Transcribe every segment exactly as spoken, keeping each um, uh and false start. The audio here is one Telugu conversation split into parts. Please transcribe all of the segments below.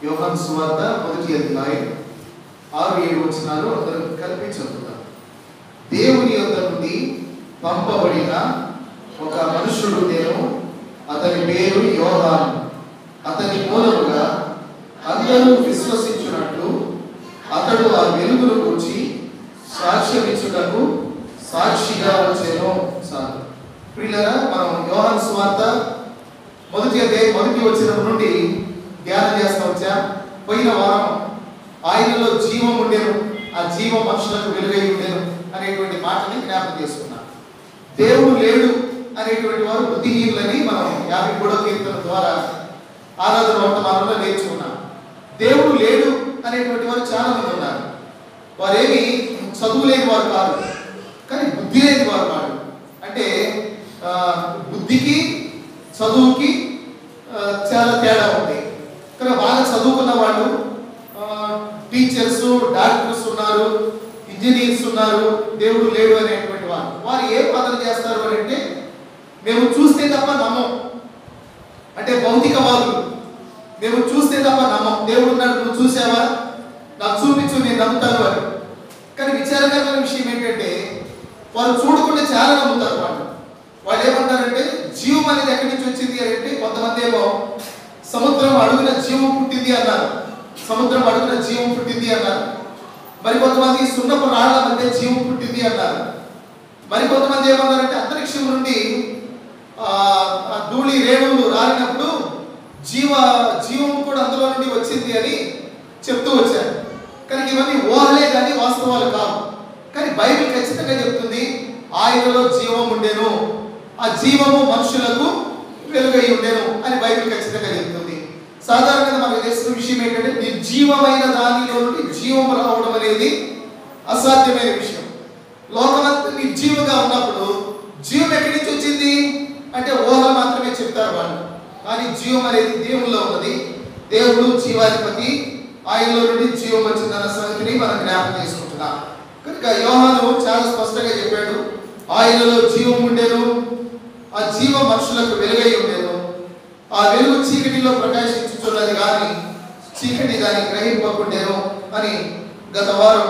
యోహాను సువార్త మొదటి అధ్యాయం ఆరు ఏడు వచనాలు అందరూ కలిపి చదువుతాం. దేవుని యొద్ద నుండి పంపబడిన ఒక మనుషుడు నేను, అతని పేరు యోహాను. అతని మూలముగా అందరూ విశ్వసించున్నట్టు అతడు ఆ వెలుగును గురించి సాక్ష్యమిచ్చుటకు సాక్షిగా వచ్చేను. సార్ ప్రియులారా, మనం యోహాను సువార్త మొదటి అధ్యాయం మొదటి వచనం నుండి ధ్యానం చేస్తా వచ్చా. పోయిన వారం ఆయనలో జీవం ఉండేను, ఆ జీవం మనుషులకు వెలుగై ఉండేను అనేటువంటి మాటని జ్ఞాపకం చేసుకున్నాం. దేవుడు లేడు అనేటువంటి వారు బుద్ధిహీనులని మనం యాభై మూడో కీర్తన ద్వారా ఆరాధన వర్తమానంలో నేర్చుకున్నాం. దేవుడు లేడు అనేటువంటి వారు చాలా మంది ఉన్నారు. వారేమి చదువు లేని వారు కాదు, కానీ బుద్ధి లేని వారు కాదు. అంటే బుద్ధికి చదువుకి చాలా తేడా ఉంది. కానీ బాగా చదువుకున్న వాళ్ళు, టీచర్స్, డాక్టర్స్ ఉన్నారు, ఇంజనీర్స్ ఉన్నారు, దేవుడు లేడు అనేటువంటి వారు వారు ఏం వాదన చేస్తారు అని అంటే, మేము చూస్తే తప్ప నమ్మం. అంటే భౌతికవాదులు, మేము చూస్తే తప్ప నమ్మం. దేవుడు ఉన్నాడు, నువ్వు చూసావా, నాకు చూపించు, నేను నమ్ముతాను అని. కానీ విచారకరమైన విషయం ఏంటంటే, వారు చూడకుండా చాలా నమ్ముతారు. వాళ్ళు వాళ్ళు ఏమంటారంటే, జీవం అనేది ఎక్కడి నుంచి వచ్చింది అని అంటే, కొంతమంది ఏమో సముద్రం అడుగున జీవం పుట్టింది అన్నారు, సముద్రం అడుగున జీవం పుట్టింది అన్నారు. మరి కొంతమంది సున్నపు రాళ్ల మధ్య జీవం పుట్టింది అన్నారు. మరి కొంతమంది ఏమన్నారంటే, అంతరిక్షం నుండి ఆ ధూళి రేణువులు రాలినప్పుడు జీవ జీవం కూడా అందులో నుండి వచ్చింది అని చెప్తూ వచ్చారు. కానీ ఇవన్నీ ఊహలే కానీ వాస్తవాలు కావు. కానీ బైబిల్ ఖచ్చితంగా చెప్తుంది, ఆయనలో జీవం ఉండేను, ఆ జీవము మనుషులకు వెలుగై ఉండేను అని బైబిల్ ఖచ్చితంగా చెప్తుంది. సాధారణంగా మనకు తెలిసిన విషయం ఏంటంటే, నిర్జీవమైన దానిలో నుండి జీవం రావడం అనేది అసాధ్యమైన విషయం. లోకమంతా నిర్జీవంగా ఉన్నప్పుడు జీవం ఎక్కడి నుంచి వచ్చింది అంటే ఊహలు మాత్రమే చెప్తారు వాళ్ళు. కానీ జీవం అనేది దేవుల్లో ఉన్నది. దేవుడు జీవాధిపతి, ఆయనలో నుండి జీవం వచ్చిందన్న సంగతిని మనం జ్ఞాపకం చేసుకుంటున్నాం. కనుక యోహాను చాలా స్పష్టంగా చెప్పాడు, ఆయనలో జీవం ఉండేను, ఆ జీవం మనుషులకు వెలుగై ఉండేను, ఆ వెలుగు చీకటిలో ప్రకాశించుతున్నది కానీ చీకటి దాన్ని గ్రహింపకుండేను అని గత వారం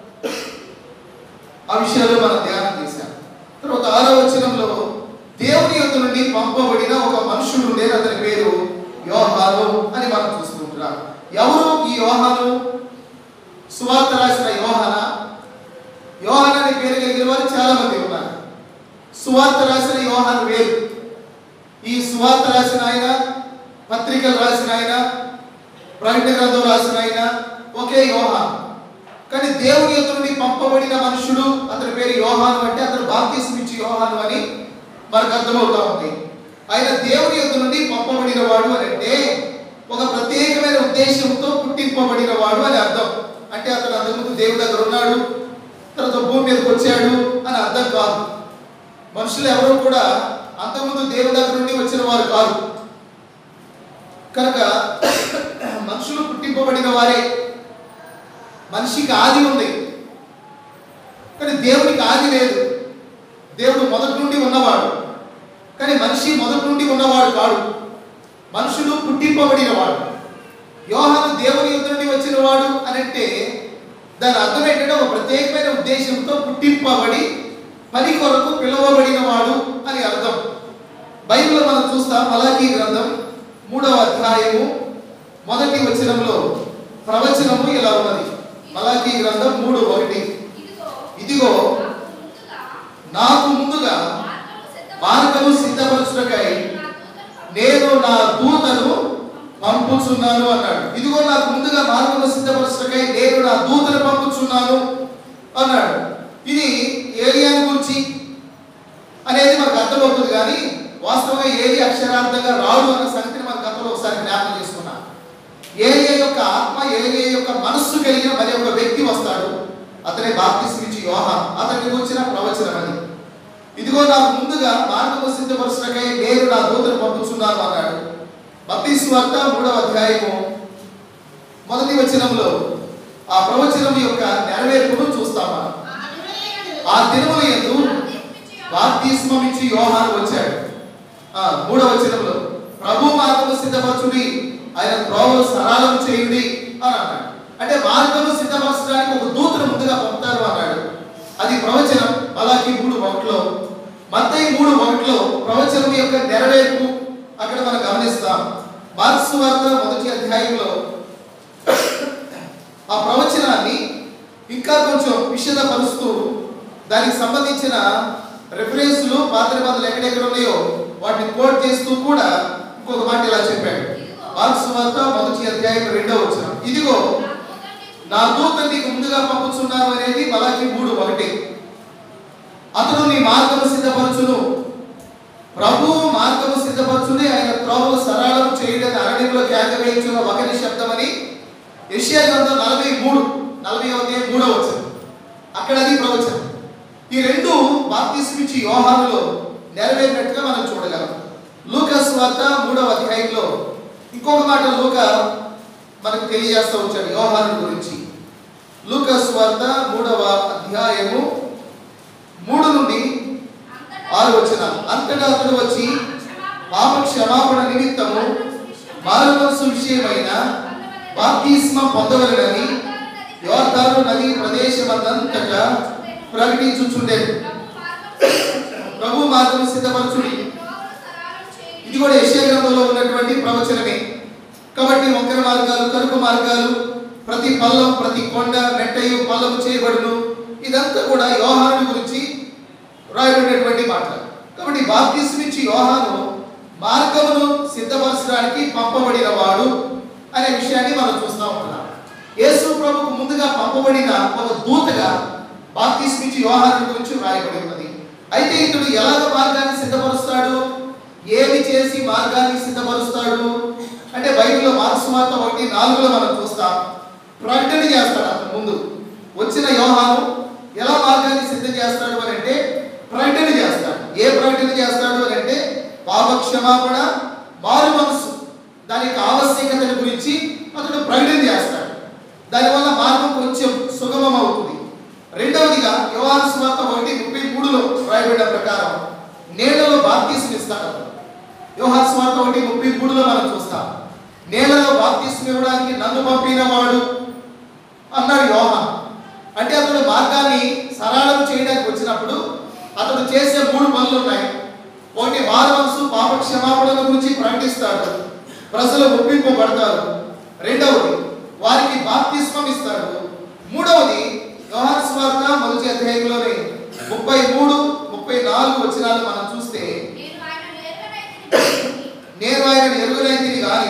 ఆ విషయాలు మనం ధ్యానం చేశాం. తర్వాత ఆరో వచనంలో దేవుని యొద్ద నుండి పంపబడిన ఒక మనుషుడు ఉండేది, అతని పేరు యోహాను అని మనం చూసుకుంటున్నాం. ఎవరు ఈ యోహాను? సువార్త రాసిన యోహానా? యోహాను అనే పేరు కలిగిన వారు చాలా మంది ఉన్నారు. సువార్త రాసిన యోహాను వేరు. ఈ సువార్త రాసిన ఆయన, పత్రికలు రాసిన ఆయన, ప్రకటన గ్రంథం రాసిన ఆయన ఒకే యోహాను. కానీ దేవుని యొద్ద నుండి పంపబడిన మనుషుడు, అతని పేరు యోహాను. అంటే అతను బాప్తిస్మం ఇచ్చి యోహాను అని మనకు అర్థమవుతా ఉంది. ఆయన దేవుని యొద్ద నుండి పంపబడిన వాడు అని అంటే ఒక ప్రత్యేకమైన ఉద్దేశంతో పుట్టింపబడిన వాడు అని అర్థం. అంటే అతను అంతకుముందు దేవుడి దగ్గర ఉన్నాడు, తర్వాత భూమి మీదకి వచ్చాడు అని అర్థం కాదు. మనుషులు ఎవరు కూడా అంతకుముందు దేవుడి దగ్గర నుండి వచ్చిన వారు కాదు. కనుక మనుషులు పుట్టింపబడిన వారే. మనిషికి ఆది ఉంది, కానీ దేవునికి ఆది లేదు. దేవుడు మొదటి నుండి ఉన్నవాడు, కానీ మనిషి మొదటి నుండి ఉన్నవాడు కాడు. మనుషులు పుట్టింపబడిన వాడు. యోహాను దేవుని యొద్ద నుండి వచ్చిన వాడు అని అంటే దాని అర్థం ఏంటంటే ఒక ప్రత్యేకమైన ఉద్దేశంతో పుట్టింపబడి పని కొరకు పిలువబడిన వాడు అని అర్థం. బైబిల్లో మనం చూస్తాం, మలాకీ గ్రంథం మూడవ అధ్యాయము మొదటి వచనంలో ప్రవచనము ఇలా ఉన్నది. మలాకీ గ్రంథం మూడు ఒకటి, ఇదిగో నాకు ముందుగా మార్గము సిద్ధపరచుటకై నేను నా దూతను పంపుచున్నాను అన్నాడు. ఇదిగో నాకు ముందుగా మార్గము సిద్ధపరచుటకై నేను నా దూతను పంపుచున్నాను అన్నాడు. ఇది ఏలియాను గురించి అనేది మనకు అర్థమవుతుంది, కానీ వాస్తవంగా ఏలి అక్షరార్థంగా రాడు అన్న సంగతిని మన గతంలో ఒకసారి జ్ఞాపకం చేసుకున్నాం. ఏలియా యొక్క ఆత్మ, ఏలియా యొక్క మనస్సు కలిగిన మరి ఒక వ్యక్తి వస్తాడు, అతనే బాప్తిస్మం ఇచ్చి యోహాను. అతని గురించిన ప్రవచనం అది. ఇదిగో నాకు ముందుగా మార్గము సిద్ధపరచుటకై నేను నా దూతను పంపుచున్నాను అన్నాడు. మత్తయి సువార్త మూడవ అధ్యాయము మొదటి వచనంలో ఆ ప్రవచనం యొక్క నెరవేర్పును చూస్తామా. ఆ దినముల యందు బాప్తిస్మం ఇచ్చి యోహాను వచ్చాడు. ఆ మూడవ వచనంలో ప్రభు మార్గము సిద్ధపరచుడి, ఆయన త్రోవలు సరళం చేయుడి అని అన్నాడు. అంటే మార్గము సిద్ధపరచడానికి ఒక దూతను ముందుగా పంపుతారు అన్నాడు. అది ప్రవచనం మలాకి మూడు ఒకటిలో. మత్తయి మూడు ఒకటిలో ప్రవచనం యొక్క నెరవేర్పు అక్కడ మనం గమనిస్తాం. మార్క్స్ సువార్త మొదటి అధ్యాయంలో ఆ ప్రవచనాన్ని ఇంకా కొంచెం విషదపరుస్తూ దానికి సంబంధించిన రెఫరెన్స్లు పాత నిబంధనలు ఎక్కడెక్కడ ఉన్నాయో వాటిని కోట్ చేస్తూ కూడా ఇంకొక మాట ఇలా చెప్పాడు. మార్క్స్ సువార్త మొదటి అధ్యాయం రెండో వచనం, ఇదిగో నా దూత నీకు ముందుగా పంపుచున్నాను అనేది మలాకి మూడు ఒకటి. అతడు నీ మార్గము సిద్ధపరచును, ప్రభువు మార్గము సిద్ధపరచుని, ఆయన త్రోవలు సరళం చేయడానికి అరణ్యంలో కేక వేయించున్న ఒకరి శబ్దమని యెషయా గ్రంథం నలభై మూడు నలభై అధ్యాయం మూడో వచనం. అక్కడ అది ప్రవచనం. ఈ రెండు బాప్తిస్మిచ్చి యోహానులో నెరవేరినట్టుగా మనం చూడగలం. లూకా సువార్త మూడవ అధ్యాయంలో ఇంకొక మాట లూకా మనకు తెలియజేస్తూ వచ్చాడు యోహాను గురించి. లూకా సువార్త మూడవ అధ్యాయము మూడు నుండి ఆరు వచనాలు. అంతటా అతడు వచ్చి పాప క్షమాపణ నిమిత్తము మారుమనసు విషయమైన బాప్తిస్మం పొందవలెనని యోర్దాను నది ప్రదేశమంతటా ప్రకటించుచుండెను. ప్రభు మార్గము సిద్ధపరచుడి, ఇది కూడా యెషయా గ్రంథంలో ఉన్నటువంటి ప్రవచనమే. కాబట్టి వంకర మార్గాలు, కరుకు మార్గాలు, ప్రతి పల్లం, ప్రతి కొండ, మెట్టయు పల్లము చేయబడును, ఇదంతా కూడా యోహాను గురించి రాయబడినటువంటి మాట. కాబట్టి బాప్తిస్మిచ్చి యోహాను మార్గమును సిద్ధపరచడానికి పంపబడిన వాడు అనే విషయాన్ని మనం చూస్తూ ఉంటున్నాం. యేసు ప్రభుకు ముందుగా పంపబడిన ఒక దూతగా బాప్తిస్మిచ్చి యోహాను గురించి రాయబడి ఉన్నది. అయితే ఇతడు ఎలాగ మార్గాన్ని సిద్ధపరుస్తాడు, ఏమి చేసి మార్గాన్ని సిద్ధపరుస్తాడు అంటే బైబిల్లో మార్క్స్ సువార్త ఒకటి నాలుగులో మనం చూస్తాం. ప్రకటన చేస్తాడు. అతను ముందు వచ్చిన యోహాను ఎలా మార్గాన్ని సిద్ధం చేస్తాడు అని అంటే ప్రకటన చేస్తాడు. ఏ ప్రకటన చేస్తాడు అని అంటే పాప క్షమాపణ, మారు మనసు, దానికి ఆవశ్యకతను గురించి అతడు ప్రకటన చేస్తాడు. దానివల్ల మార్గం కొంచెం సుగమం అవుతుంది. రెండవదిగా యోహాను సువార్త ఒకటి ముప్పై మూడులో రాయబడిన ప్రకారం నేలలో బాప్తిస్మం ఇస్తాడు. యోహాను సువార్త ఒకటి ముప్పై మూడులో మనం చూస్తాం. నేలలో బాప్తిస్మం ఇవ్వడానికి నన్ను పంపిన వాడు అన్నాడు యోహాను. అంటే అతడు మార్గాన్ని సరళం చేయడానికి వచ్చినప్పుడు అతడు చేసే మూడు పనులు ఉన్నాయి. ఒకటి మారు మనసు, పాప క్షమాపణ గురించి ప్రకటిస్తాడు, ప్రజలు ఒప్పింపబడతారు. రెండవది వారికి బాప్తిస్మం ఇస్తాడు. మూడవది యోహాను సువార్త మొదటి అధ్యాయంలోనే ముప్పై మూడు ముప్పై నాలుగు వచనాలు మనం చూస్తే నేను ఆయన ఎరుగనైతిని గాని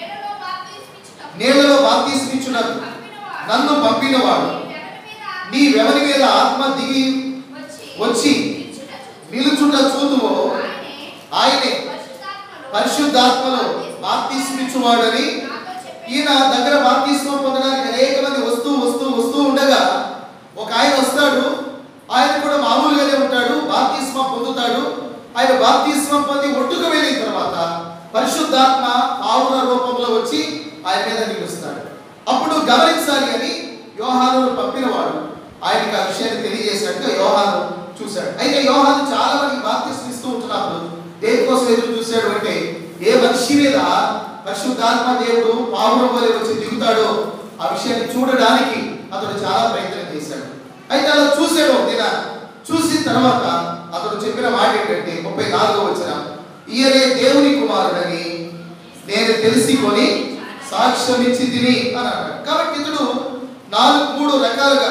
నేలలో బాప్తిస్మిచ్చుటకు నన్ను పంపినవాడు నీ ఎవరి మీద ఆత్మ దిగి వచ్చి నిలుచుట చూతువో ఆయనే పరిశుద్ధాత్మలో బాప్తిస్మిచ్చువాడని. ఈయన దగ్గర బాప్తిస్మం పొందడానికి అనేక మంది వస్తూ వస్తూ వస్తూ ఉండగా ఒక ఆయన వస్తాడు. ఆయన కూడా మామూలుగానే ఉంటాడు, బాప్తిస్మం పొందుతాడు. ఆయన బాప్తిస్మం పొంది ఒట్టుకు వెళ్ళిన తర్వాత పరిశుద్ధాత్మ పావుర రూపంలో వచ్చి ఆయన మీద నిలుస్తాడు. అప్పుడు గమనించాలి అని యోహాను పంపినవాడు ఆయనకి ఆ విషయాన్ని తెలియజేసినట్టుగా యోహాను చూశాడు. అయితే యోహాను చాలా మంది బాప్తిస్మం ఇస్తూ ఉంటున్నప్పుడు దేనికోసం ఎదురు చూశాడు అంటే ఏ మనిషి మీద పరిశుద్ధాత్మ దేవుడు పావురం వలె వచ్చి దిగుతాడో ఆ విషయాన్ని చూడడానికి అతడు చాలా ప్రయత్నం చేశాడు. అయితే అలా చూసాడు. దిన చూసిన తర్వాత అతడు చెప్పిన మాట ఏంటంటే ముప్పై నాలుగో వచనం, ఈయనే దేవుని కుమారుడని నేను తెలిసికొని సాక్ష్యం ఇచ్చి తిని అని అన్నాడు. కాబట్టి ఇతడు నాలుగు మూడు రకాలుగా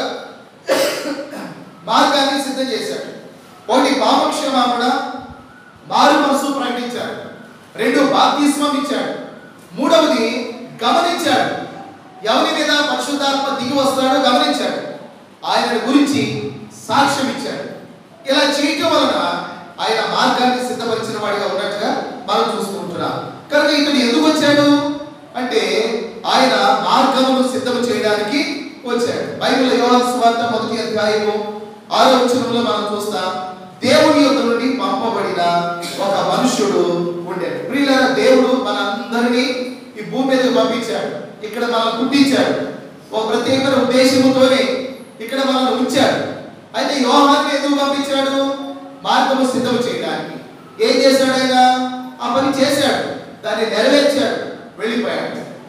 మార్గాన్ని సిద్ధం చేశాడు. ఒకటి పాపక్షమాపణ, మారు మనసు ప్రకటించాడు. రెండు బాప్తిస్మం ఇచ్చాడు. మూడవది గమనించాడు, ఎవరి మీద పరిశుద్ధాత్మ దిగి వస్తాడో గమనించాడు, ఆయన గురించి సాక్ష్యం ఇచ్చాడు. ఇలా చేయటం వలన ఆయన మార్గాన్ని సిద్ధపరిచిన వాడిగా ఉన్నట్టుగా మనం చూసుకుంటున్నాం. కనుక ఇతడు ఎందుకు వచ్చాడు అంటే ఆయన మార్గమును సిద్ధం చేయడానికి వచ్చాడు. బైబిల్ యోహాను సువార్త మొదటి అధ్యాయము ఆరో వచనంలో మనం చూస్తాం, దేవుని యొద్ద నుండి పంపబడిన ఒక మనుష్యుడు ఉండేది. ప్రియులారా, దేవుడు మనందరినీ ఈ భూమి మీదకి పంపించాడు. ఇక్కడ మనం పుట్టించాడు. ఒక ప్రత్యేకమైన ఉద్దేశముతోనే ఇక్కడ మనల్ని ఉంచాడు. అయితే యోహాను ఎందుకు పంపించాడు? మార్గము సిద్ధం చేయడానికి. ఏం చేశాడు ఆయన? ఆ పని చేశాడు, దాన్ని నెరవేర్చాడు.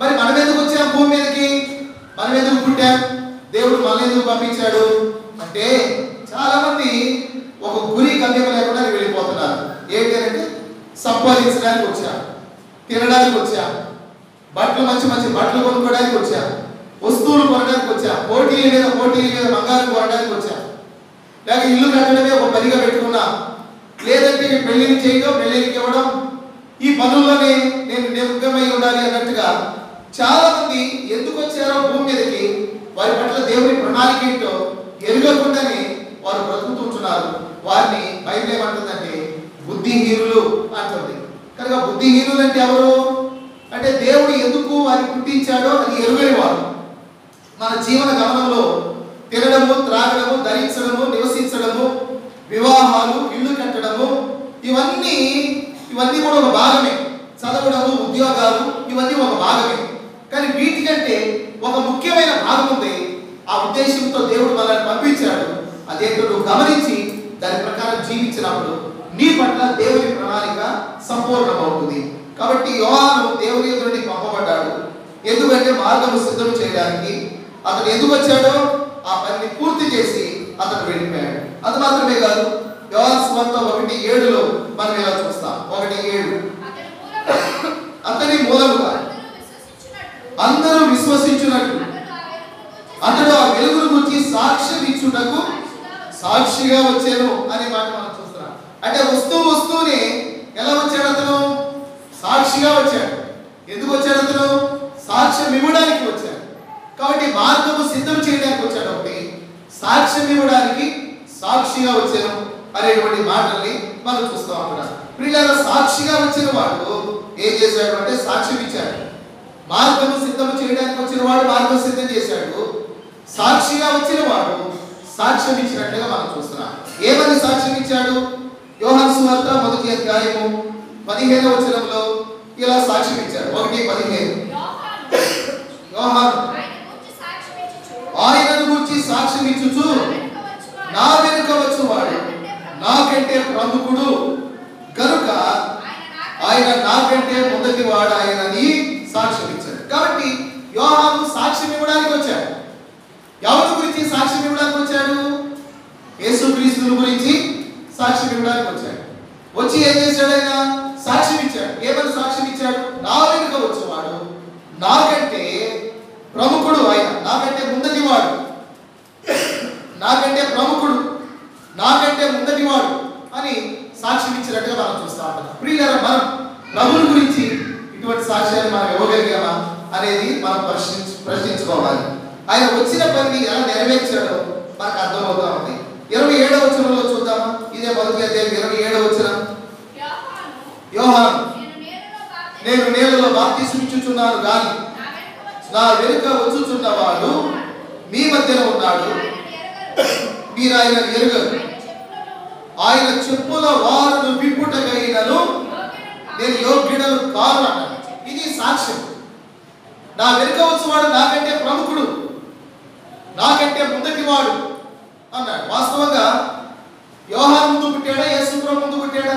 మరి మనం ఎందుకు వచ్చాం భూమి మీదకి? మనం ఎందుకు పుట్టాం? దేవుడు మనల్ని ఎందుకు పంపించాడు అంటే చాలా మంది ఒక గురి గమ్యం లేకుండా వెళ్ళిపోతున్నారు. ఏంటి అంటే సంపాదించడానికి వచ్చా, తినడానికి వచ్చా, బట్టలు మంచి మంచి బట్టలు కొనుక్కోవడానికి వచ్చా, వస్తువులు కొనడానికి వచ్చా, పోటీల మీద పోటీల మీద బంగారం కొనడానికి వచ్చా, లేక ఇల్లు కట్టడమే ఒక పనిగా పెట్టుకున్నా, లేదంటే పెళ్లిని చేయడం పెళ్లికి ఇవ్వడం, ఈ పనుల్లోనే నేను నిమగ్నమై ఉండాలి అన్నట్టుగా చాలా మంది ఎందుకు వచ్చారో భూమి మీదకి వారి పట్ల దేవుని ప్రణాళిక ఏంటో ఎరగకుండానే వారు బ్రతుకుతుంటున్నారు. వారిని బైబిల్ ఏమంటుందంటే బుద్ధిహీనులు అంటుంది. కనుక బుద్ధిహీనులు అంటే ఎవరు అంటే దేవుడు ఎందుకు వారిని పుట్టించాడో అది ఎరుగని వారు. మన జీవన గమనంలో తినడము, త్రాగడము, ధరించడము, నివసించడము, వివాహాలు, ఇల్లు కట్టడము, ఇవన్నీ ఇవన్నీ కూడా ఒక భాగమే. చదవడము, ఉద్యోగాలు, ఇవన్నీ ఒక భాగమే. కానీ వీటికంటే ఒక ముఖ్యమైన భాగం ఉంది. ఆ ఉద్దేశంతో దేవుడు మనల్ని పంపించాడు. అదేంటో నువ్వు గమనించి దాని ప్రకారం జీవించినప్పుడు నీ పట్ల దేవుని ప్రణాళిక సంపూర్ణమవుతుంది. కాబట్టి యోహాను దేవుని ఎదురు నుండి పంపబడ్డాడు. ఎందుకంటే మార్గము సిద్ధం చేయడానికి. అతను ఎందుకు వచ్చాడో ఆ పనిని పూర్తి చేసి అతను వెళ్ళిపోయాడు. అది మాత్రమే కాదు, యోహాను సువార్త ఒకటి ఏడులో మనం ఇలా చూస్తాం. ఒకటి ఏడు అతని మూలముగా అందరూ విశ్వసించున్నట్లు అతడు ఆ వెలుగును గురించి సాక్ష్యం ఇచ్చుటకు సాక్షిగా వచ్చాను అనే మాట మనం చూస్తున్నాం. అంటే వస్తూ వస్తూనే ఎలా వచ్చాడు అతను? సాక్షిగా వచ్చాడు. ఎందుకు వచ్చాడు అతను? సాక్ష్యం ఇవ్వడానికి వచ్చాడు. కాబట్టి మార్గము సిద్ధం చేయడానికి వచ్చాడు. ఒకటి సాక్ష్యం ఇవ్వడానికి సాక్షిగా వచ్చాను అనేటువంటి మాటల్ని మనం చూస్తాం. అక్కడ ప్రియులారా, సాక్షిగా వచ్చిన వాడు ఏం చేశాడు అంటే సాక్ష్యం ఇచ్చాడు. మార్గము సిద్ధం చేయడానికి వచ్చిన వాడు మార్గం సిద్ధం చేశాడు. సాక్షిగా వచ్చిన వాడు సాక్ష్యం ఇచ్చినట్లుగా మనం చూస్తున్నాం. ఏమని సాక్ష్యం ఇచ్చాడు? యోహాను సువార్త మొదటి అధ్యాయము పదిహేను వచనంలో ఇలా సాక్ష్యం ఇచ్చాడు. ఒకటి పదిహేను యోహాను ఆయనను గురించి సాక్ష్యం ఇచ్చుచు నా వెనుక వచ్చువాడు నాకంటే ప్రముఖుడు కనుక ఆయన నాకంటే మొదటి వాడు ఆయనని సాక్ష్యం ఇచ్చాడు. కాబట్టి యోహాను సాక్ష్యం ఇవ్వడానికి వచ్చాడు. ఎవరి గురించి సాక్ష్యం ఇవ్వడానికి వచ్చాడు? యేసుక్రీస్తు గురించి సాక్ష్యం ఇవ్వడానికి వచ్చాడు. వచ్చి ఏం చేశాడు? ఆయన సాక్ష్యం ఇచ్చాడు. ఏమని సాక్ష్యం ఇచ్చాడు? నా వెనుక వచ్చేవాడు నాకంటే ప్రముఖుడు, ఆయన నాకంటే ముందటి వాడు, నాకంటే ప్రముఖుడు, నాకంటే ముందటి వాడు అని సాక్ష్యం ఇచ్చినట్టుగా మనం చూస్తా ఉంటాం. ప్రియులారా, మనం ప్రభువుని గురించి ఇటువంటి సాక్ష్యాన్ని మనం ఇవ్వగలిగామా అనేది మనం ప్రశ్నించు ప్రశ్నించుకోవాలి. ఆయన వచ్చిన పనిని ఎలా నెరవేర్చాడో మనకు అర్థమవుతా ఉంది. ఇరవై ఏడవ వచనంలో చూద్దామా? ఇదే మొదటి అధ్యాయం ఇరవై ఏడవ వచనం. యోహాను నేను నీళ్లలో బాప్తిసం ఇచ్చుచున్నాను గాని నా వెనుక వచ్చుచున్నవాడు మీ మధ్యన ఉన్నాడు, మీరు ఆయన ఎరుగరు. ఆయన చెప్పుల వారును విప్పుటకైనను నేను యోగ్యుడను కాను అన్నాడు. ఇది సాక్ష్యం. నా వెనుక వచ్చేవాడు నాకంటే ప్రముఖుడు, నాకంటే ముందటి వాడు అన్నాడు. వాస్తవంగా యోహాను ముందు పుట్టాడా? యేసు ప్రభు ముందు పుట్టాడా?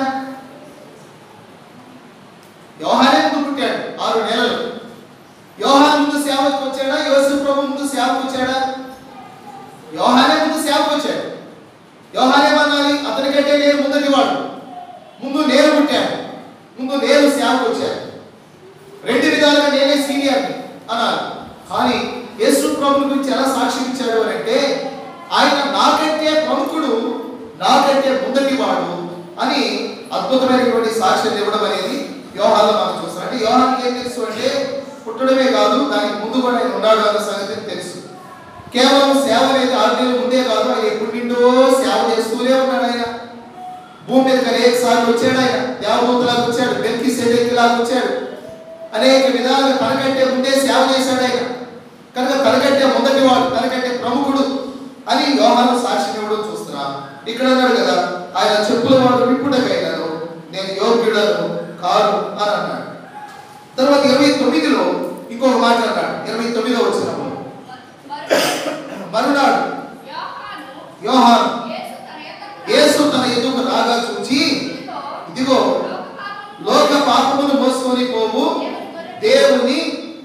యోహానే ముందు పుట్టాడు ఆరు నెలలు. యోహాను ముందు సేవకు వచ్చాడా? యేసు ప్రభు ముందు సేవకు వచ్చాడా? యోహానే ముందు సేవకు వచ్చాడు. యోహానేమన్నాలి? అతనికంటే నేను ముందటి వాడు, ముందు నేను పుట్టాను, ముందు నేను సేవకు వచ్చాను, రెండు విధాలుగా నేనే సీనియర్ అన్నారు. కానీ యేసు ప్రభు గురించి ఎలా సాక్ష్యం ఇచ్చాడు అని అంటే ఆయన నాకంటే ప్రముఖుడు, నాకంటే ముందటి వాడు అని అద్భుతమైనటువంటి సాక్ష్యం ఇవ్వడం అనేది యోహానులో మనం చూస్తాం. అంటే యోహానుకి ఏం తెలుసు అంటే పుట్టడమే కాదు, దానికి ముందు కూడా ఆయన ఉన్నాడు అన్న సంగతి తెలుసు. కేవలం సేవ అనేది ఆరు నెలల ముందే కాదు, ఆయన ఎప్పుడు నిండో సేవ చేస్తూనే ఉన్నాడు. ఆయన భూమి మీదకి అనేక సార్లు వచ్చాడు. ఆయన దేవదూతలాగా వచ్చాడు, మెల్కీసెదెకులాగా వచ్చాడు, అనేక విధాలుగా తనకంటే ముందే సేవ చేశాడు ఆయన. కనుక తనకంటే మొదటి వాడు, తనకంటే ప్రముఖుడు అని యోహాను సాక్ష్యం ఇవ్వడం చూస్తున్నాం. ఇక్కడ అన్నాడు కదా, ఆయన చెప్పుల వాడు విప్పుటకైనను నేను యోగ్యుడను కాదు అని అన్నాడు. తర్వాత ఇరవై తొమ్మిదిలో ఇంకొక మాట అన్నాడు. ఇరవై తొమ్మిదో వచ్చినప్పుడు మరునాడు యోహాను యేసు తన ఎదుగు రాగా చూచి, ఇదిగో లోక పాపమును మోసుకొని పోవు దేవుని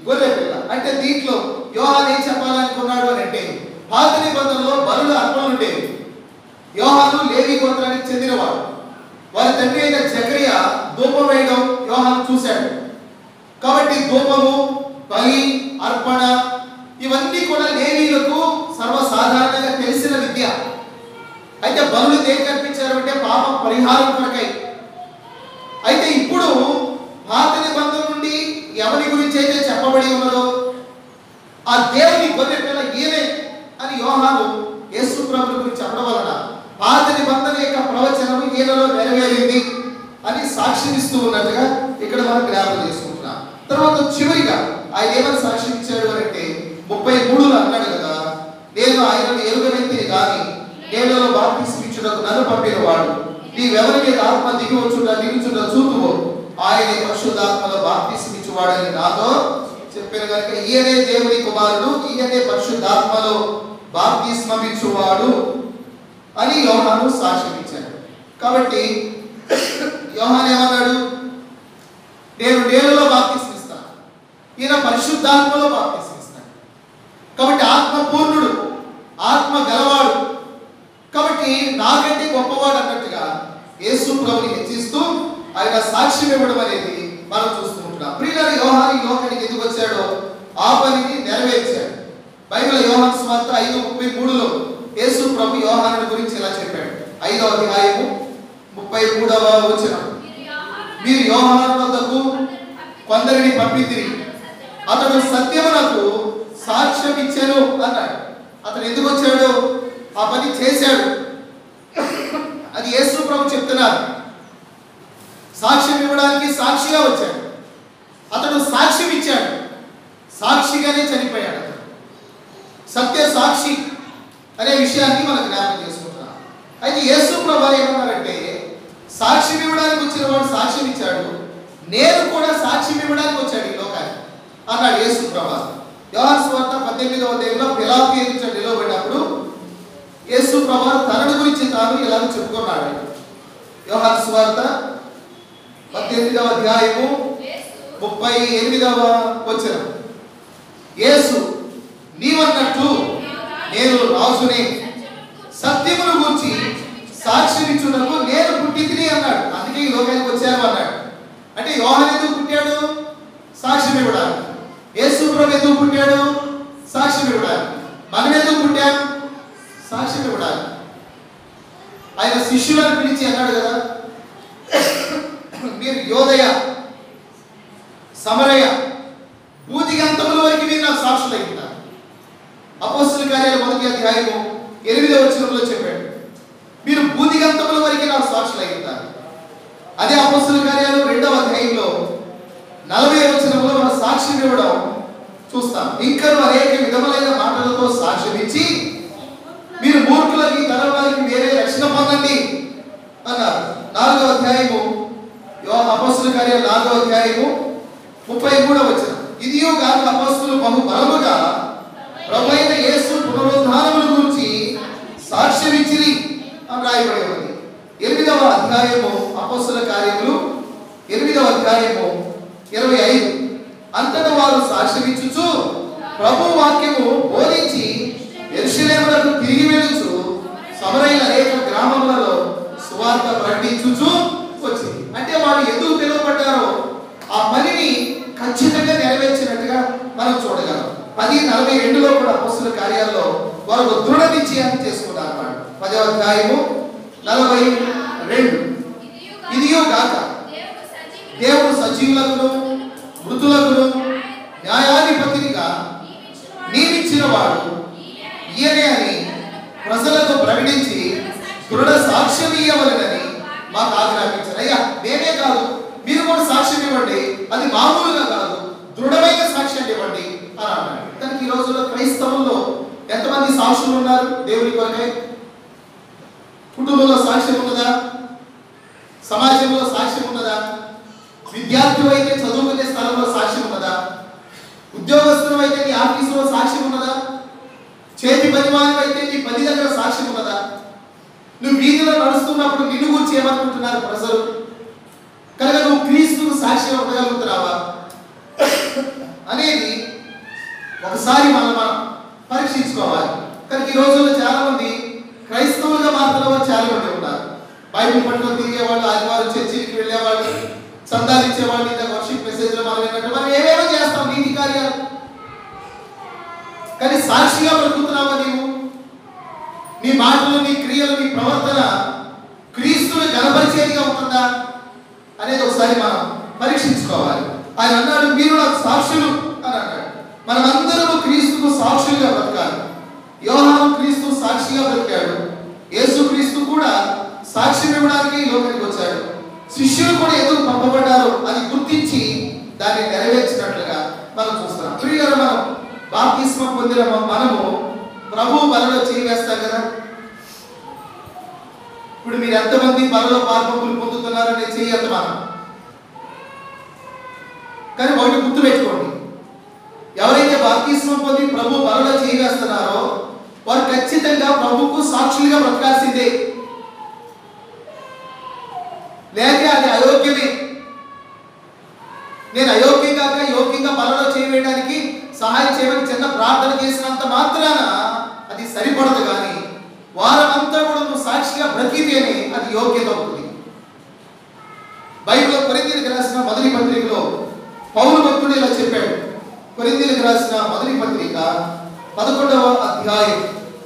గొర్రె పిల్ల. అంటే దీంట్లో యోహాను ఏం చెప్పాలనుకున్నాడు అని అంటే పాత నిబంధనలో బలుల అర్పణలు ఉండేవి. యోహాను లేవి గోత్రానికి చెందినవాడు. వారి తండ్రి అయిన జకరియా ధూపం వేయడం యోహాను చూశాడు. కాబట్టి ధూపము, బలి, అర్పణ ఇవన్నీ కూడా లేవీలకు సర్వసాధారణంగా తెలిసిన విద్య. అయితే బలులు దేనికి అర్పించారు అంటే పాప పరిహారం కొరకై. అయితే ఇప్పుడు పాత నిబంధన నుండి ఎవరి గురించి అయితే చెప్పబడి ఉన్నదో ఆ దేవుని గొర్రె పిల్ల ఈయనే అని యోహాను యేసు ప్రభువు గురించి చెప్పడం వలన పాత నిబంధన యొక్క ప్రవచనము ఈయనలో నెరవేరింది అని సాక్ష్యం ఇస్తూ ఉన్నట్టుగా ఇక్కడ మనం జ్ఞాపకం చేసుకుంటున్నాం. తర్వాత చివరిగా ఆయన ఏమని సాక్ష్యం ఇచ్చాడు అంటే ముప్పై మూడులో అన్నాడు కదా, నేను ఆయనను ఎరుగ వ్యక్తిని కానీ నేలలో బాప్తిస్మం ఇచ్చుటకు నన్ను పంపిన వాడు నీవెవరి మీద ఆత్మ దిగి వచ్చుట నిలుచుట చూతువో ఆయనే పరిశుద్ధాత్మలో బాప్తిస్మం ఇచ్చువాడని నాతో చెప్పాను కనుక ఈయనే దేవుని కుమారుడు, ఈయనే పరిశుద్ధాత్మలో బాప్తిస్మం ఇచ్చువాడు అని యోహాను సాక్ష్యం ఇచ్చాడు. కాబట్టి యోహాను ఏమన్నాడు, నేను నేలలో బాప్తిస్మం ఇస్తాను, ఈయన పరిశుద్ధాత్మలో బాప్తిస్మం ఇస్తాడు. కాబట్టి ఆత్మ పూర్ణుడు, ఆత్మ గలవాడు. కాబట్టి నాకంటే గొప్పవాడు అన్నట్టుగా యేసు ప్రభుని హెచ్చిస్తూ ఆయన సాక్ష్యం ఇవ్వడం అనేది మనం చూస్తూ ఉంటున్నాం. ప్రియులారా, యోహాను ఈ లోకానికి ఎందుకు వచ్చాడో ఆ పనిని నెరవేర్చాడు. బైబిల్ యోహాను సువార్త ఐదు ముప్పై మూడులో యేసు ప్రభు యోహాను గురించి ఇలా చెప్పాడు. ఐదవ అధ్యాయము ముప్పై మూడవ వచనం, మీరు యోహాను వద్దకు కొందరిని పంపితిరి, అతడు సత్యమునకు సాక్ష్యం ఇచ్చాను అన్నాడు. అతను ఎందుకు వచ్చాడు? ఆ పని చేశాడు. అది యేసు ప్రభు చెప్తున్నారు. సాక్ష్యం ఇవ్వడానికి సాక్షిగా వచ్చాడు. అతడు సాక్ష్యం ఇచ్చాడు, సాక్షిగానే చనిపోయాడు. అతడు సత్య సాక్షి అనే విషయాన్ని మనం జ్ఞాపకం చేసుకుంటున్నాం. అయితే యేసు ప్రభు ఏమన్నారంటే సాక్ష్యం ఇవ్వడానికి వచ్చిన వాడు సాక్ష్యం ఇచ్చాడు, నేను కూడా సాక్ష్యం ఇవ్వడానికి వచ్చాడు ఈ లోకానికి అన్నాడు యేసు ప్రభు. యోహాను సువార్త పద్దెనిమిదవ అధ్యాయంలో పిలాతు ఎదుట నిలబడినప్పుడు యేసు ప్రభు తనను గురించి తాను ఇలా చెప్పుకున్నాడు. యోహాను సువార్త పద్దెనిమిదవ అధ్యాయము ముప్పై ఎనిమిదవ వచనం, యేసు నీవన్నట్టు నేను రాజునే, సత్యమును గూర్చి సాక్ష్యం ఇచ్చుటకు నేను పుట్టితిని అన్నాడు. అందుకే ఈ లోకానికి వచ్చాను అన్నాడు. అంటే యోహాను ఎందుకు పుట్టాడు? సాక్ష్యం ఇవ్వడానికి. యేసు ప్రభు ఎందుకు పుట్టాడు? సాక్ష్యం ఇవ్వడానికి. మనం ఎందుకు పుట్టాం? సాక్ష్యం ఇవ్వడానికి. ఆయన శిష్యులను పిలిచి అన్నాడు కదా, మీరు యోదయ, సమరయ, భూదిగంతముల వరకు మీరు నాకు సాక్షులు అయ్యారు. అపోస్తలుల కార్యాలు మొదటి అధ్యాయము ఎనిమిదవ వచనంలో చెప్పాడు, మీరు భూదిగంతముల వరకు నాకు సాక్షులు అయ్యారు. అదే అపోస్తలుల కార్యాలు రెండవ అధ్యాయంలో నలభై వచనంలో మన సాక్ష్యం ఇవ్వడం చూస్తాం. ఇంకా అనేక విధములైన మాటలతో సాక్ష్యం ఇచ్చి మీరు మూర్ఖులకి తరం వారికి వేరే రక్షణ పొందండి అన్నారు. నాలుగవ అధ్యాయము అపోస్తలుల కార్యాలు నాలుగవ అధ్యాయము ముప్పై మూడవ వచనం, ఇదియో కాక అపోస్తలులు బహు బలముగా ప్రభువైన యేసు పునరుద్ధానముల గురించి సాక్ష్యం ఇచ్చిరి అని రాయబడి ఉంది. ఎనిమిదవ అధ్యాయము అపోస్తలుల కార్యములు ఎనిమిదవ అధ్యాయము ఇరవై ఐదు, అంతటా వారు సాక్ష్యం ఇచ్చుచు ప్రభు వాక్యము బోధించి యెరూషలేమునకు తిరిగి వెళ్ళుచు సమరయ అనేక గ్రామములలో సువార్త ప్రకటించుచు వచ్చింది. అంటే వాళ్ళు ఎందుకు పిలువబడ్డారో ఆ పనిని ఖచ్చితంగా నెరవేర్చినట్టుగా మనం చూడగలం. పది నలభై రెండులో కూడా అపోస్తలుల కార్యాల్లో వారు దృఢ నిశ్చయాన్ని చేసుకున్నారు. వాళ్ళు పదవ అధ్యాయము నలభై రెండు, ఇదియో కాక దేవుడు సజీవులకు మృతులకు న్యాయాధిపతినిగా నియమించిన వాడు ఈయనే అని ప్రజలకు ప్రకటించి దృఢ సాక్ష్యం ఇవ్వవలెనని మాకు ఆజ్ఞాపించారు. అయ్యా మేమే కాదు, మీరు కూడా సాక్ష్యం ఇవ్వండి, అది మామూలుగా కాదు, దృఢమైన సాక్ష్యాన్ని ఇవ్వండి అని అన్నాడు. దానికి ఈ రోజుల్లో క్రైస్తవుల్లో ఎంతమంది సాక్షులు ఉన్నారు? దేవుని కొరకై కుటుంబంలో సాక్ష్యం ఉన్నదా? సమాజంలో సాక్ష్యం ఉన్నదా? విద్యార్థులు అయితే చదువుకునే స్థలంలో సాక్ష్యం ఉన్నదా? ఉద్యోగస్తులు అయితే నీ ఆఫీసులో సాక్ష్యం ఉన్నదా? చేతి పనివాని అయితే నీ పని దగ్గర సాక్ష్యం ఉన్నదా? నువ్వు వీధిలో నడుస్తున్నప్పుడు నిన్ను గురించి ఏమనుకుంటున్నారు ప్రజలు? కనుక నువ్వు క్రీస్తుకు సాక్ష్యం ఇవ్వగలుగుతున్నావా? అనేది ఒకసారి మనం మనం పరీక్షించుకోవాలి. కానీ ఈ రోజుల్లో చాలా మంది క్రైస్తవులుగా మాత్రం వారు చాలా మంది ఉన్నారు. బైబిల్ పట్టుకొని తిరిగేవాళ్ళు, ఆదివారం చర్చికి వెళ్ళేవాళ్ళు, చందాలు ఇచ్చేవాళ్ళు, ఇంకా వర్షిప్ మెసేజ్ లో మనం ఏంటంటే మనం ఏమేమో చేస్తాం నీతి కార్యాలు. కానీ సాక్షిగా బ్రతుకుతున్నావా నీవు? నీ మాటలు, నీ క్రియలు, నీ ప్రవర్తన క్రీస్తుని గణపరిచేదిగా ఉంటుందా అనేది ఒకసారి మనం పరీక్షించుకోవాలి. ఆయన అన్నాడు, మీరు నాకు సాక్షులు అని అన్నాడు. మనం అందరము క్రీస్తుకు సాక్షులుగా బ్రతకాలి. యోహాను క్రీస్తు సాక్షిగా బ్రతికాడు. యేసు క్రీస్తు కూడా సాక్ష్యం ఇవ్వడానికి లోకానికి వచ్చాడు. శిష్యులు కూడా ఎందుకు పంపబడ్డారు అని గుర్తించి దాన్ని నెరవేర్చినట్లుగా మనం చూస్తున్నాం. ప్రియులారా, మనం బాప్తిస్మం పొందిన మనము ప్రభు బలలో చేయి వేస్తాం కదా. ఇప్పుడు మీరు ఎంతమంది బలలో పాల్పొందులు పొందుతున్నారనే చేయి ఎంత మనం. కానీ ఒకటి గుర్తు పెట్టుకోండి, ఎవరైతే బాప్తిస్మం పొంది ప్రభు బలలో చేయి వేస్తున్నారో వారు ఖచ్చితంగా ప్రభుకు సాక్షులుగా బ్రతకాల్సిందే. లేక అది అయోగ్యమే. నేను అయోగ్యం కాక యోగ్యంగా బలలో చేయడానికి సహాయం చేయమని చిన్న ప్రార్థన చేసినంత మాత్రాన అది సరిపడదు. కానీ వారమంతా కూడా నువ్వు సాక్షిగా బ్రతికితేనే అది యోగ్యత అవుతుంది. బైబిల్లో కొరింథీయులకు రాసిన మొదటి పత్రికలో పౌలు భక్తుడు ఇలా చెప్పాడు. కొరింథీయులకు రాసిన మొదటి పత్రిక పదకొండవ అధ్యాయం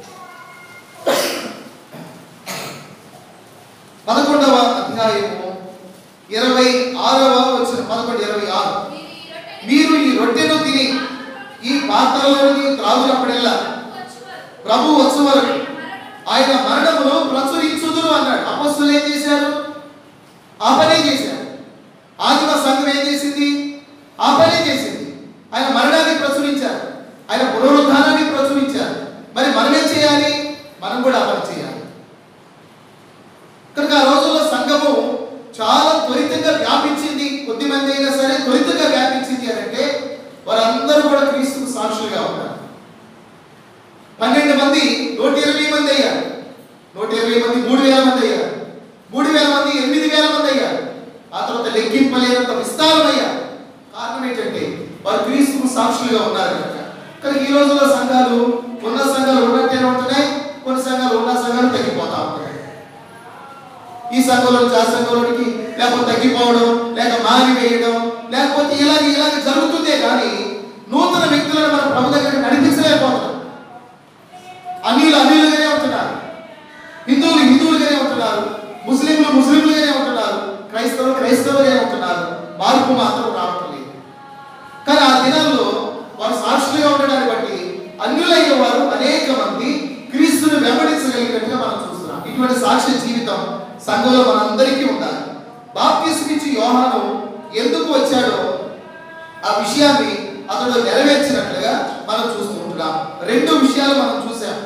పదకొండవ అధ్యాయము ఇరవై ఆరవ వచ్చిన పదకొండు ఇరవై ఆరు మీరు ఈ రొట్టెను తిని ఈ పాత్రలోని త్రాగునప్పుడల్లా ప్రభు వచ్చు వరకు ఆయన మరణమును ప్రచురించుదురు అన్నాడు. అపొస్తలులు ఏం చేశారు? ఆ పనే చేశారు. ఆదిమ సంఘం ఏం చేసింది? ఆ పనే చేసింది. ఆయన మరణాన్ని ప్రచురించారు, ఆయన పునరుద్ధానాన్ని ప్రచురించారు. మరి మనం ఏం చేయాలి? మనం కూడా ఆ పని చేయాలి. కనుక ఆ రోజుల్లో సంఘము చాలా త్వరితంగా వ్యాపించింది. కొద్ది మంది అయినా సరే త్వరితంగా వ్యాపించింది అని అంటే వారందరూ కూడా క్రీస్తుకు సాక్షులుగా ఉన్నారు. పన్నెండు మంది నూట ఇరవై మంది అయ్యారు. నూట ఇరవై మంది మూడు వేల మంది అయ్యారు. మూడు వేల మంది ఎనిమిది వేల మంది అయ్యారు. ఆ తర్వాత లెక్కింపలేనంత విస్తారమయ్యారు. కారణం ఏంటంటే వారు క్రీస్తుకు సాక్షులుగా ఉన్నారు కనుక. కానీ ఈ రోజుల్లో సంఘాలు ఉన్న సంఘాలు ఉన్నట్టే ఉంటున్నాయి, కొన్ని సంఘాలు ఉన్న సంఘాలు తగ్గిపోతా ఉంటాయి. ఈ సంఘంలో ఆ సంఘంలోనికి లేకపోతే తగ్గిపోవడం, లేక మారివేయడం, లేకపోతే ఇలాగ ఇలాగ జరుగుతుందే కానీ నూతన వ్యక్తులను మన ప్రభు దగ్గర నడిపించలేకపోతున్నాం. అన్యులు అన్యులుగానే ఉంటున్నారు, హిందువులు హిందువులుగానే ఉంటున్నారు, ముస్లింలు ముస్లింలుగానే ఉంటున్నారు, క్రైస్తవులు క్రైస్తవులుగానే ఉంటున్నారు. మార్పు మాత్రం రావటం లేదు. కానీ ఆ దినాల్లో వారు సాక్షులుగా ఉండడాన్ని బట్టి అన్యులైన వారు అనేక మంది క్రీస్తుని వెంబడించగలిగినట్టుగా మనం చూస్తున్నాం. ఇటువంటి సాక్ష్య జీవితం సంఘంలో మనందరికీ ఉండాలి. బాప్తిస్మం ఇచ్చి యోహాను ఎందుకు వచ్చాడో ఆ విషయాన్ని అతడు నెరవేర్చినట్లుగా మనం చూస్తుంటున్నాం. రెండు విషయాలు మనం చూసాం.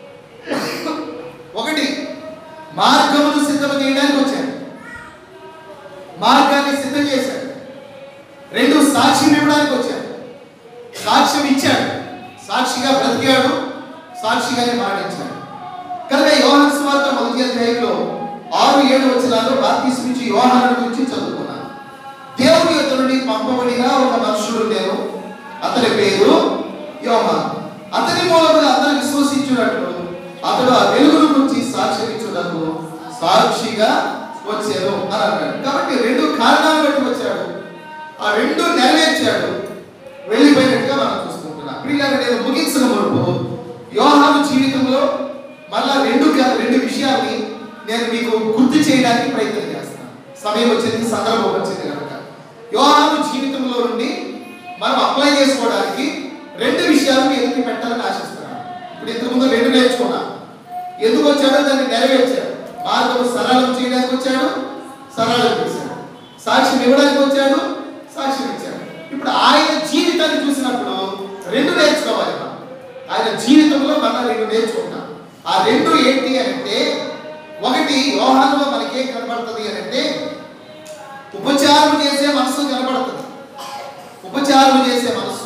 ఒకటి, మార్గమును సిద్ధం చేయడానికి వచ్చాడు, మార్గాన్ని సిద్ధం చేశాడు. రెండు, సాక్ష్యం ఇవ్వడానికి వచ్చాడు, సాక్ష్యం ఇచ్చాడు, సాక్షిగా బ్రతికాడు, సాక్షిగానే మాటించాడు. కనుక యోహాను సువార్త మొదటి అధ్యాయంలో ఆరు ఏడు వచనాల్లో బాప్తిస్మం ఇచ్చి యోహాను గురించి చదువుకున్నాను. దేవుని యొద్ద నుండి పంపబడిన ఒక మనుషుడు నేను, అతని పేరు యోహాను. అతని మూలముగా అందరూ విశ్వసించున్నట్లు అతడు ఆ వెలుగును గురించి సాక్ష్యం ఇచ్చుటకు సాక్షిగా వచ్చాను అని అన్నాడు. కాబట్టి రెండు కారణాలు బట్టి వచ్చాడు, ఆ రెండు నెరవేర్చాడు, వెళ్ళిపోయినట్టుగా మనం చూసుకుంటున్నాం. ప్రియులారా, నేను ముగించిన వరకు యోహాను జీవితంలో మళ్ళా రెండు రెండు విషయాల్ని నేను మీకు గుర్తు చేయడానికి ప్రయత్నం చేస్తాను. సమయం వచ్చింది, సందర్భం వచ్చింది కనుక యోహాను జీవితంలో నుండి మనం అప్లై చేసుకోవడానికి రెండు విషయాలు ఎదుటి పెట్టాలని ఆశిస్తున్నాను. ఇప్పుడు ఇంతకుముందు రెండు నేర్చుకున్నాం. ఎందుకు వచ్చాడో దాన్ని నెరవేర్చాడు. మార్గం సరళం చేయడానికి వచ్చాడు, సరళం చేశాడు. సాక్ష్యం ఇవ్వడానికి వచ్చాడు, సాక్ష్యం ఇచ్చాడు. ఇప్పుడు ఆయన జీవితాన్ని చూసినప్పుడు రెండు నేర్చుకోవాలి. ఆయన జీవితంలో మనం రెండు నేర్చుకుంటాం. ఆ రెండు ఏంటి అంటే, ఒకటి యోహానులో మనకేం కనబడుతుంది అని అంటే ఉపచారం చేసే మనసు కనబడుతుంది. ఉపచారం చేసే మనసు.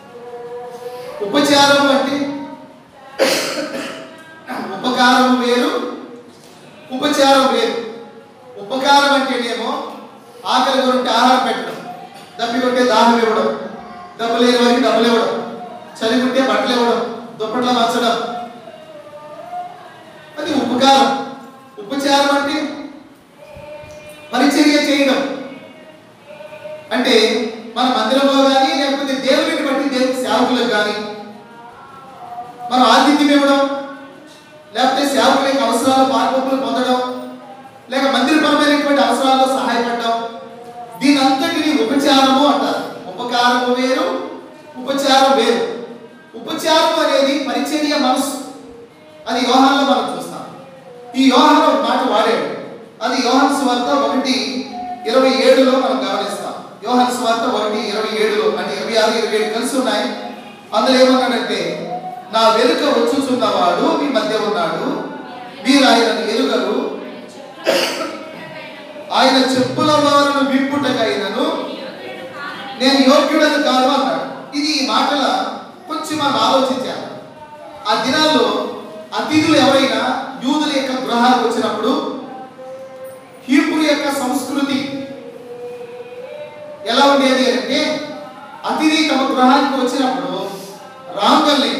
ఉపచారం అంటే ఉపకారం వేరు, ఉపచారం వేరు. ఉపకారం అంటేనేమో ఆకలి కొనుంటే ఆహారం పెట్టడం, దప్పి కొట్టే దాహం ఇవ్వడం, డబ్బు లేని వారికి డబ్బులు ఇవ్వడం, చలి ఉంటే బట్టలు ఇవ్వడం, దుప్పట్లో మార్చడం, అది ఉపకారం. ఉపచారం అంటే పరిచర్య చేయడం. అంటే మన మందిరంలో కానీ లేకపోతే దేవుడిని బట్టి దేవుని సేవకులకు కానీ మనం ఆతిథ్యం ఇవ్వడం, లేకపోతే సేవకుల యొక్క అవసరాలు పాల్పొప్పులు పొందడం, లేక మందిరపరమైనటువంటి అవసరాల్లో సహాయపడడం, దీని అంతటిని ఉపచారము అంటారు. ఉపకారము వేరు, ఉపచారం వేరు. ఉపచారం అనేది పరిచర్య మనసు. అది యోహానులో మనం చూస్తాం. ఈ యోహాను ఒక మాట వాడాడు. అది యోహాను సువార్త ఒకటి ఇరవై ఏడులో మనం గమనిస్తాం. యోహాను సువార్త ఒకటి ఇరవై ఏడులో అంటే ఇరవై ఆరు ఇరవై ఏడు కలిసి ఉన్నాయి. అందులో ఏమన్నాడంటే, నా వెనుక వచ్చుచున్నవాడు మీ మధ్య ఉన్నాడు, మీరు ఆయనను ఎరుగరు, ఆయన చెప్పుల వారును విప్పుటకైనను నేను యోగ్యుడను కాదు అన్నాడు. ఇది ఈ మాటల కొంచెం మనం ఆలోచించాలి. ఆ దినాల్లో అతిథులు ఎవరైనా యూదుల యొక్క గృహాలకు వచ్చినప్పుడు హీబ్రూ యొక్క సంస్కృతి ఎలా ఉండేది అంటే, అతిథి తమ గృహానికి వచ్చినప్పుడు రాంగల్ని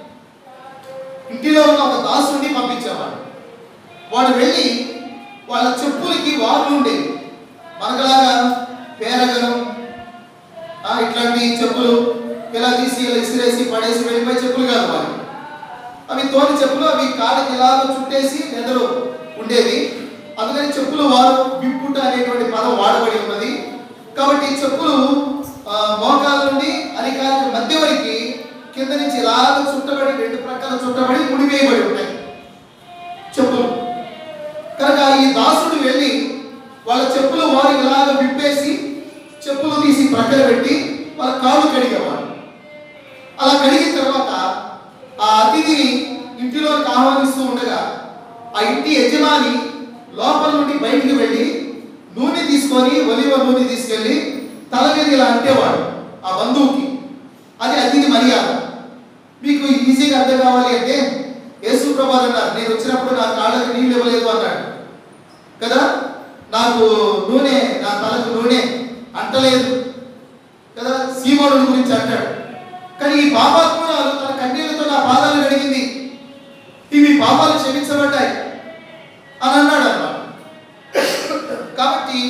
ఇంటిలో ఉన్న ఒక దాసుని పంపించేవాడు. వాడు వెళ్ళి వాళ్ళ చెప్పులకి వార్లు ఉండేవి. మనకులాగా పేరగలం ఇట్లాంటి చెప్పులు ఇలా తీసి ఇలా ఇసిరేసి పడేసి వెళ్ళిపోయి చెప్పులు కాదు వారి. అవి తోని చెప్పులు, అవి కాళ్ళకి ఇలాగ చుట్టేసి ఎదరు ఉండేవి. అందుకని చెప్పులు వారు విప్పుట అనేటువంటి పదం వాడబడి ఉన్నది. కాబట్టి చెప్పులు మోకాల నుండి అరికాల మధ్య వరకు కింద నుంచి ఇలాగ చుట్టబడి రెండు ప్రక్కల చుట్టబడి ముడివేయబడి ఉంటాయి చెప్పులు. కనుక ఈ దాసుడు వెళ్ళి వాళ్ళ చెప్పులు వారు ఇలాగ విప్పేసి చెప్పులు తీసి ప్రక్కన పెట్టి వాళ్ళ కాళ్ళు కడిగేవాడు. అలా కడిగిన తర్వాత ఆ అతిథిని ఇంటిలోకి ఆహ్వానిస్తూ ఉండగా ఆ ఇంటి యజమాని లోపల నుండి బయటికి వెళ్ళి నూనె తీసుకొని ఒలివ నూనె తీసుకెళ్ళి తల మీద ఇలా అంటేవాడు ఆ బంధువుకి. అది అతిథి మర్యాద. మీకు ఈజీగా అర్థం కావాలి అంటే, యేసు ప్రభువు అన్నారు, నేను వచ్చినప్పుడు నా కాళ్ళకి నీళ్ళు ఇవ్వలేదు అన్నాడు కదా, నాకు నూనె నా తలకు నూనె అంటలేదు కదా, సీమోనుడి గురించి అంటాడు. కానీ ఈ పాపాత్మురాలు తన కన్నీళ్లతో నా పాదాలు కడిగింది, ఇవి పాపాలు క్షమించబడ్డాయి అని అన్నాడు అన్నమాట. కాబట్టి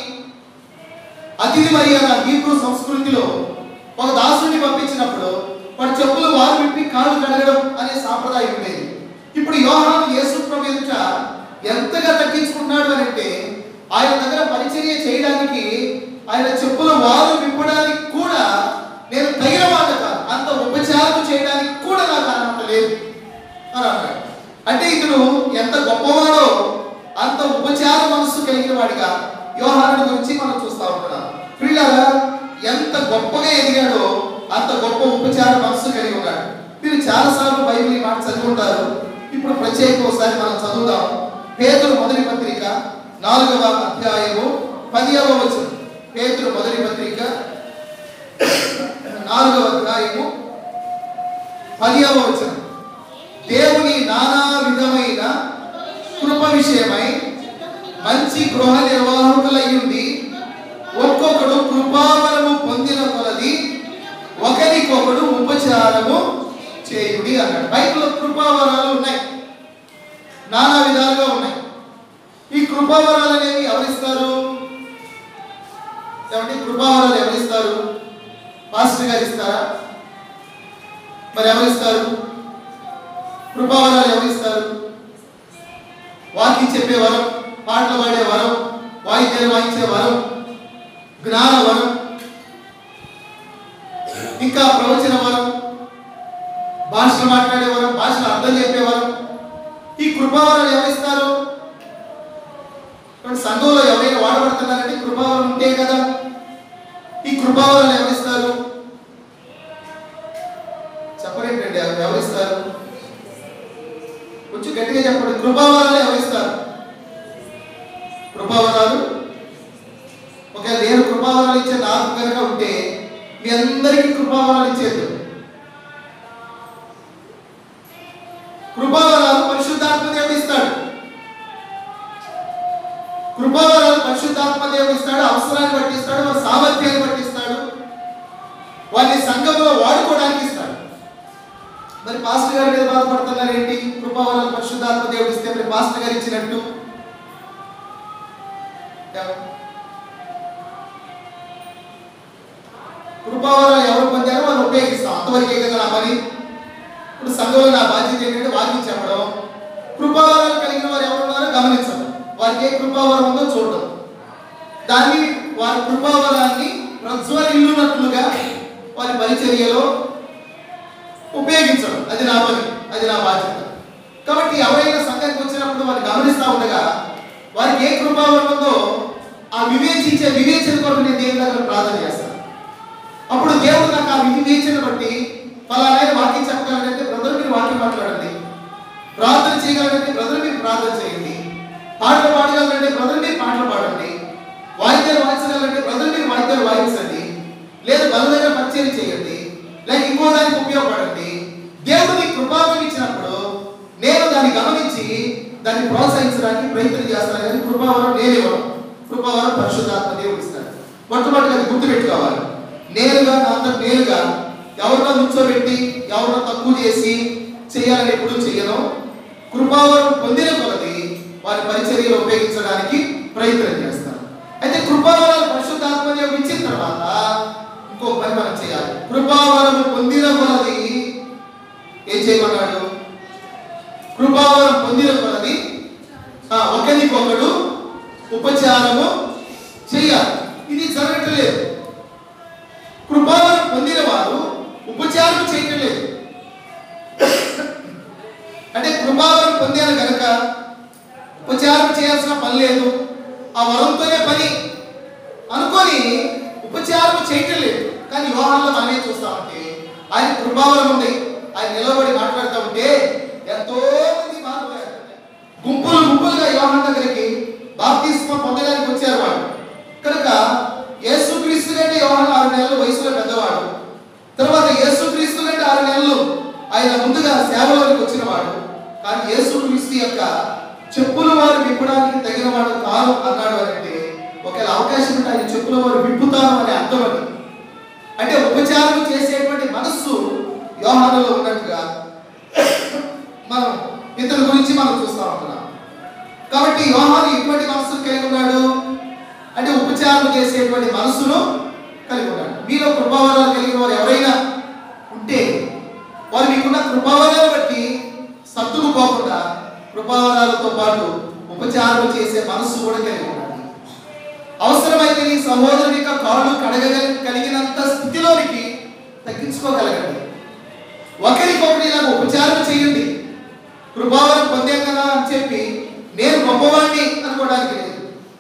అతిథి మర్యాద హీబ్రూ సంస్కృతిలో ఒక దాసుని పంపించినప్పుడు వాడి చెప్పులు వారు విప్పి కాళ్ళు కడగడం అనే సాంప్రదాయం ఉండేది. ఇప్పుడు యోహాను యేసు ప్రభు ఎదుట ఎంతగా తగ్గించుకున్నాడు అని అంటే, ఆయన దగ్గర పరిచర్య చేయడానికి, ఆయన చెప్పులు వారు విప్పడానికి కూడా నేను తగిన మాట కాదు, అంత ఉపచారం చేయడానికి కూడా నాకు అర్హత లేదు అని అన్నాడు. అంటే ఇతడు ఎంత గొప్పవాడో అంత ఉపచార మనస్సు కలిగిన వాడిగా యోహాను గురించి మనం చూస్తూ ఉంటున్నాం. పిల్లల ఎంత గొప్పగా ఎదిగాడో అంత గొప్ప ఉపచార మనస్సు కలిగి ఉన్నాడు. మీరు చాలాసార్లు బైబిల్ మాట చదువుకుంటారు. ఇప్పుడు ప్రత్యేక ఒకసారి మనం చదువుదాం. పేతురు మొదటి పత్రిక నాలుగవ అధ్యాయము పదియవ వచనం. పేతురు మొదటి పత్రిక నాలుగవ అధ్యాయము పదియవ వచనం. దేవుని నానా విధమైన కృప విషయమై మంచి గృహ నిర్వాహకులయ్యుండి ఒక్కొక్కడు కృపావరము పొందిన కొలది ఒకరికొకడు ఉపచారము చేయుడి అన్నాడు. బైబిల్లో కృపావరాలు ఉన్నాయి, నానా విధాలుగా ఉన్నాయి. ఈ కృపావరాలు అనేవి ఎవరిస్తారు? ఏమంటే కృపావరాలు ఎవరిస్తారు? పాస్టర్ గారు ఇస్తారా? మరి ఎవరిస్తారు? కృపావరాలు ఎవరిస్తారు? వాక్యం చెప్పే వరం, పాటలు పాడే వరం, వాయిద్యాలు వాయించే వరం, జ్ఞాన వరం, ఇంకా ప్రవచన వరం, భాషలు మాట్లాడే వరం, భాషలు అర్థం చెప్పే వరం. ఈ కృపావరాలు ఎవరిస్తారు? సంఘంలో ఎవరైనా వాడబడుతున్నారంటే కృపావరం ఉంటే కదా. ఈ కృపావరాలు ఎవరిస్తారు? చెప్పరేంటండి, ఎవరిస్తారు? కొంచెం గట్టిగా చెప్పండి. కృపావరాలు ఎవరిస్తారు? కృపావరాలు ఒకవేళ నేను కృపావరాలు ఇచ్చే నాకు కనుక ఉంటే మీ అందరికీ కృపావరాలు ఇచ్చేది. కృపావరాలు పరిశుద్ధాత్మ దేవుడు ఇస్తాడు. కృపావరాలు పరిశుద్ధాత్మ దేవుడు ఇస్తాడు. అవసరాన్ని బట్టి ఇస్తాడు, మన సామర్థ్యాన్ని బట్టి ఇస్తాడు. వారిని సంఘంలో వాడుకోవడానికి ఇస్తాడు. మరి పాస్టర్ గారి మీద బాధపడుతున్నారు ఏంటి? కృపావరాలు పరిశుద్ధాత్మ దేవుడు ఇస్తే మరి పాస్టర్ గారు ఇచ్చినట్టు కృపావరాలు ఎవరు పొందారో వాళ్ళు ఉపయోగిస్తాం, అంతవరకే కదా నా పని. ఇప్పుడు సంఘంలో నా బాధ్యత ఏంటంటే వాక్యం చెప్పడం, కృపావరాలు కలిగిన వారు ఎవరున్నారో గమనించడం, వారికి ఏ కృపావరం ఉందో చూడడం, దాన్ని వారి కృపావరాన్ని ప్రజ్వలిల్లునట్లుగా వారి పరిచర్యలో ఉపయోగించడం, అది నా పని, అది నా బాధ్యత. కాబట్టి ఎవరైనా సంఘానికి వచ్చినప్పుడు వారిని గమనిస్తూ ఉండగా వారికి ఏ కృపావరం ఉందో ఆ వివేచించే వివేచన కొరకు నేను దేవుని దగ్గర ప్రార్థన చేస్తాను. అప్పుడు దేవుడు నాకు ఆ వివేచన బట్టి ఫలానా వాక్యం చెప్పగలంటే బ్రదర్ మీరు వాక్యం మాట్లాడండి, ప్రార్థన చేయగలంటే బ్రదర్ మీరు ప్రార్థన చేయండి, పాటలు పాడగలంటే బ్రదర్ మీరు పాటలు పాడండి, వాయిద్యాలు వాయించగలంటే బ్రదర్ మీరు వాయిద్యాలు వాయించండి, లేదా బల దగ్గర పరిచయం చేయండి, లేక ఇంకో దానికి ఉపయోగపడండి. దేవుడు మీకు కృపావరం ఇచ్చినప్పుడు నేను దాన్ని గమనించి దాన్ని ప్రోత్సహించడానికి ప్రయత్నం చేస్తాను. కానీ కృపావరం నేను ఇవ్వను, కృపావరం పరిశుద్ధాత్మ దేవుడు ఇస్తాడు. మొట్టమొదటిగా అది గుర్తుపెట్టుకోవాలి. నేరుగా నాతో నేరుగా ఎవరినో నుంచోబెట్టి ఎవరినో తక్కువ చేసి చేయాలని ఎప్పుడు చెయ్యను. కృపావరం పొందిన కొలది వారి పరిచర్యలో ఉపయోగించడానికి ప్రయత్నం చేస్తాను. అయితే కృపావరాలు పరిశుద్ధాత్మ దేవుడు ఇచ్చిన తర్వాత ఇంకో పని మనం చేయాలి. కృపావరం పొందిన కొలది ఏం చేయమన్నాడు? కృపావరం పొందిన కొలది ఒకరికొకడు ఉపచారము చేయాలి. ఇది జరగట్లేదు. కృపావరం పొందిన వారు ఉపచారం చేయటం లేదు. అంటే కృపావరం పొందారు కనుక ఉపచారం చేయాల్సిన పని లేదు, ఆ వరంతోనే పని అనుకొని ఉపచారం చేయటం లేదు. కానీ యోహానులో మనమే చూస్తామంటే ఆయన కృపావరం ఉంది, ఆయన నిలబడి మాట్లాడుతూ ఉంటే ఎంతో మంది మారిపోయారు. గుంపులు గుంపులుగా యోహాను దగ్గరికి బాప్తిస్మం పొందడానికి వచ్చారు వాళ్ళు. కనుక యేసుక్రీస్తు కంటే యోహాను ఆరు నెలలు వయసులో పెద్దవాడు, తర్వాత యేసుక్రీస్తు కంటే ఆరు నెలలు ఆయన ముందుగా సేవలోకి వచ్చిన వాడు. కానీ యేసుక్రీస్తు యొక్క చెప్పుల వారు విప్పడానికి తగిన వాడు కాదు అన్నాడు అంటే ఒకవేళ అవకాశం ఉంటే ఆయన చెప్పుల వారు విప్పుతాను అనే అర్థం అది. అంటే ఉపచారం చేసేటువంటి మనస్సు యోహానులో ఉన్నట్టుగా మనం ఇతని గురించి మనం చూస్తూ ఉంటున్నాం. కాబట్టి యోహాను ఎటువంటి మనస్సును కలిగి ఉన్నాడు అంటే ఉపచారం చేసేటువంటి మనస్సును కలిగి ఉన్నాడు. మీలో కృపావరాలు కలిగిన వారు ఎవరైనా ఉంటే వారు మీకున్న కృపావరాలు బట్టి సత్తుకు పోకుండా కృపావరాలతో పాటు ఉపచారం చేసే మనస్సు కూడా కలిగి ఉండాలి. అవసరమైతే నీ సహోదరుని యొక్క కాళ్ళు కడగగలిగినంత స్థితిలోనికి తగ్గించుకోగలగండి. ఒకరికొకరి ఇలాగ ఉపచారం చేయండి. కృపావరం పొందాం కదా అని చెప్పి నేను గొప్పవాడిని అనుకోవడానికి లేదు.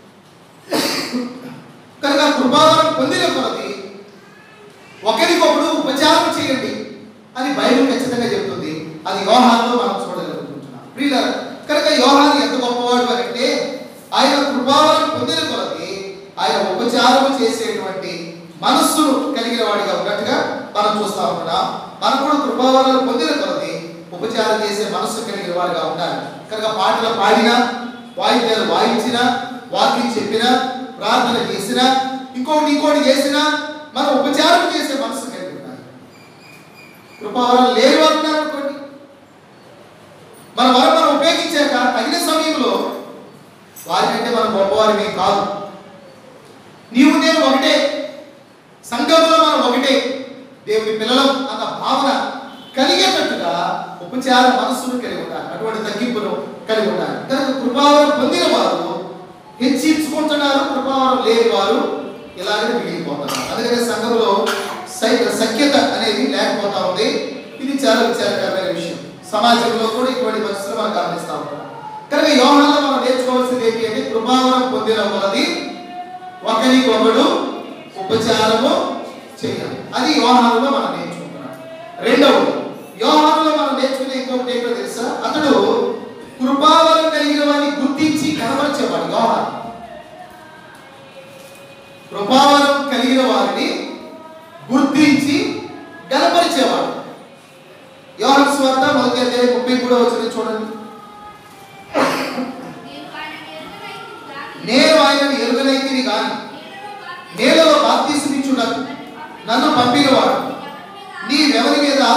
కనుక కృపావరం పొందిన కొలది ఒకరికొకడు ఉపచారం చేయండి అని బైబిల్ ఖచ్చితంగా చెప్తుంది. అది యోహానులో మనం చూడగలుగుతున్నాం. ప్రియులారా, కనుక యోహాను ఎంత గొప్పవాడు అంటే ఆయన కృపావరం పొందిన కొలది ఆయన ఉపచారం చేసేటువంటి మనస్సును కలిగిన వాడిగా ఉన్నట్టుగా మనం చూస్తూ ఉంటున్నాం. మనం కూడా కృపావరాలు పొందిన కొలది ఉపచారం చేసే మనస్సు కలిగిన వారిగా ఉండాలి. కనుక పాటలు పాడినా, వాయిద్యాలు వాయించినా, వాక్యం చెప్పినా, ప్రార్థన చేసినా, ఇంకోటి ఇంకోటి చేసినా మనం ఉపచారం చేసే మనస్సు కలిగి ఉండాలి. కృపావరాలు లేని వారు ఉన్నారు అనుకోండి, మన వరం మనం ఉపయోగించాక తగిన సమయంలో వారికంటే మనం గొప్పవారిమే కాదు, నీవు నేను ఒకటే, సంఘంలో మనం ఒకటే, దేవుని పిల్లలం అన్న భావన కలిగేటట్టుగా ఉపచార మనస్సును కలిగి ఉండాలి. అటువంటి తగ్గింపును కలిగి ఉండాలి. కనుక కృపావరం పొందిన వారు హెచ్చించుకుంటున్నారు, కృపావరం లేని వారు ఇలాగనే మిగిలిపోతున్నారు. అందుకనే సంఘంలో సఖ్యత అనేది లేకపోతా ఉంది. ఇది చాలా విచారకరమైన విషయం. సమాజంలో కూడా ఇటువంటి పరిస్థితులు మనం గమనిస్తూ ఉంటాం. కనుక యోహానులో మనం నేర్చుకోవాల్సింది ఏంటి అంటే కృపావరం పొందిన కొలది ఒకరికొకడు ఉపచారము చేయాలి. అది యోహానులో మనం నేర్చుకుంటున్నాం. రెండవది యోహానులో మనం నేర్చుకునే ఇంకొకటి ఏంటో తెలుసా? అతడు కృపావరం కలిగిన వారిని గుర్తించి కనబరిచేవాడు. యోహాను కృపావరం కలిగిన వారిని గుర్తించి గనపరిచేవాడు. యోహాను సువార్త మొదటి అధ్యాయం ముప్పై మూడవ వచనం చూడండి. నేను ఆయనను ఎరుగనైతిని గాని నేలలో బాప్తిస్మమిచ్చుటకు నన్ను పంపినవాడు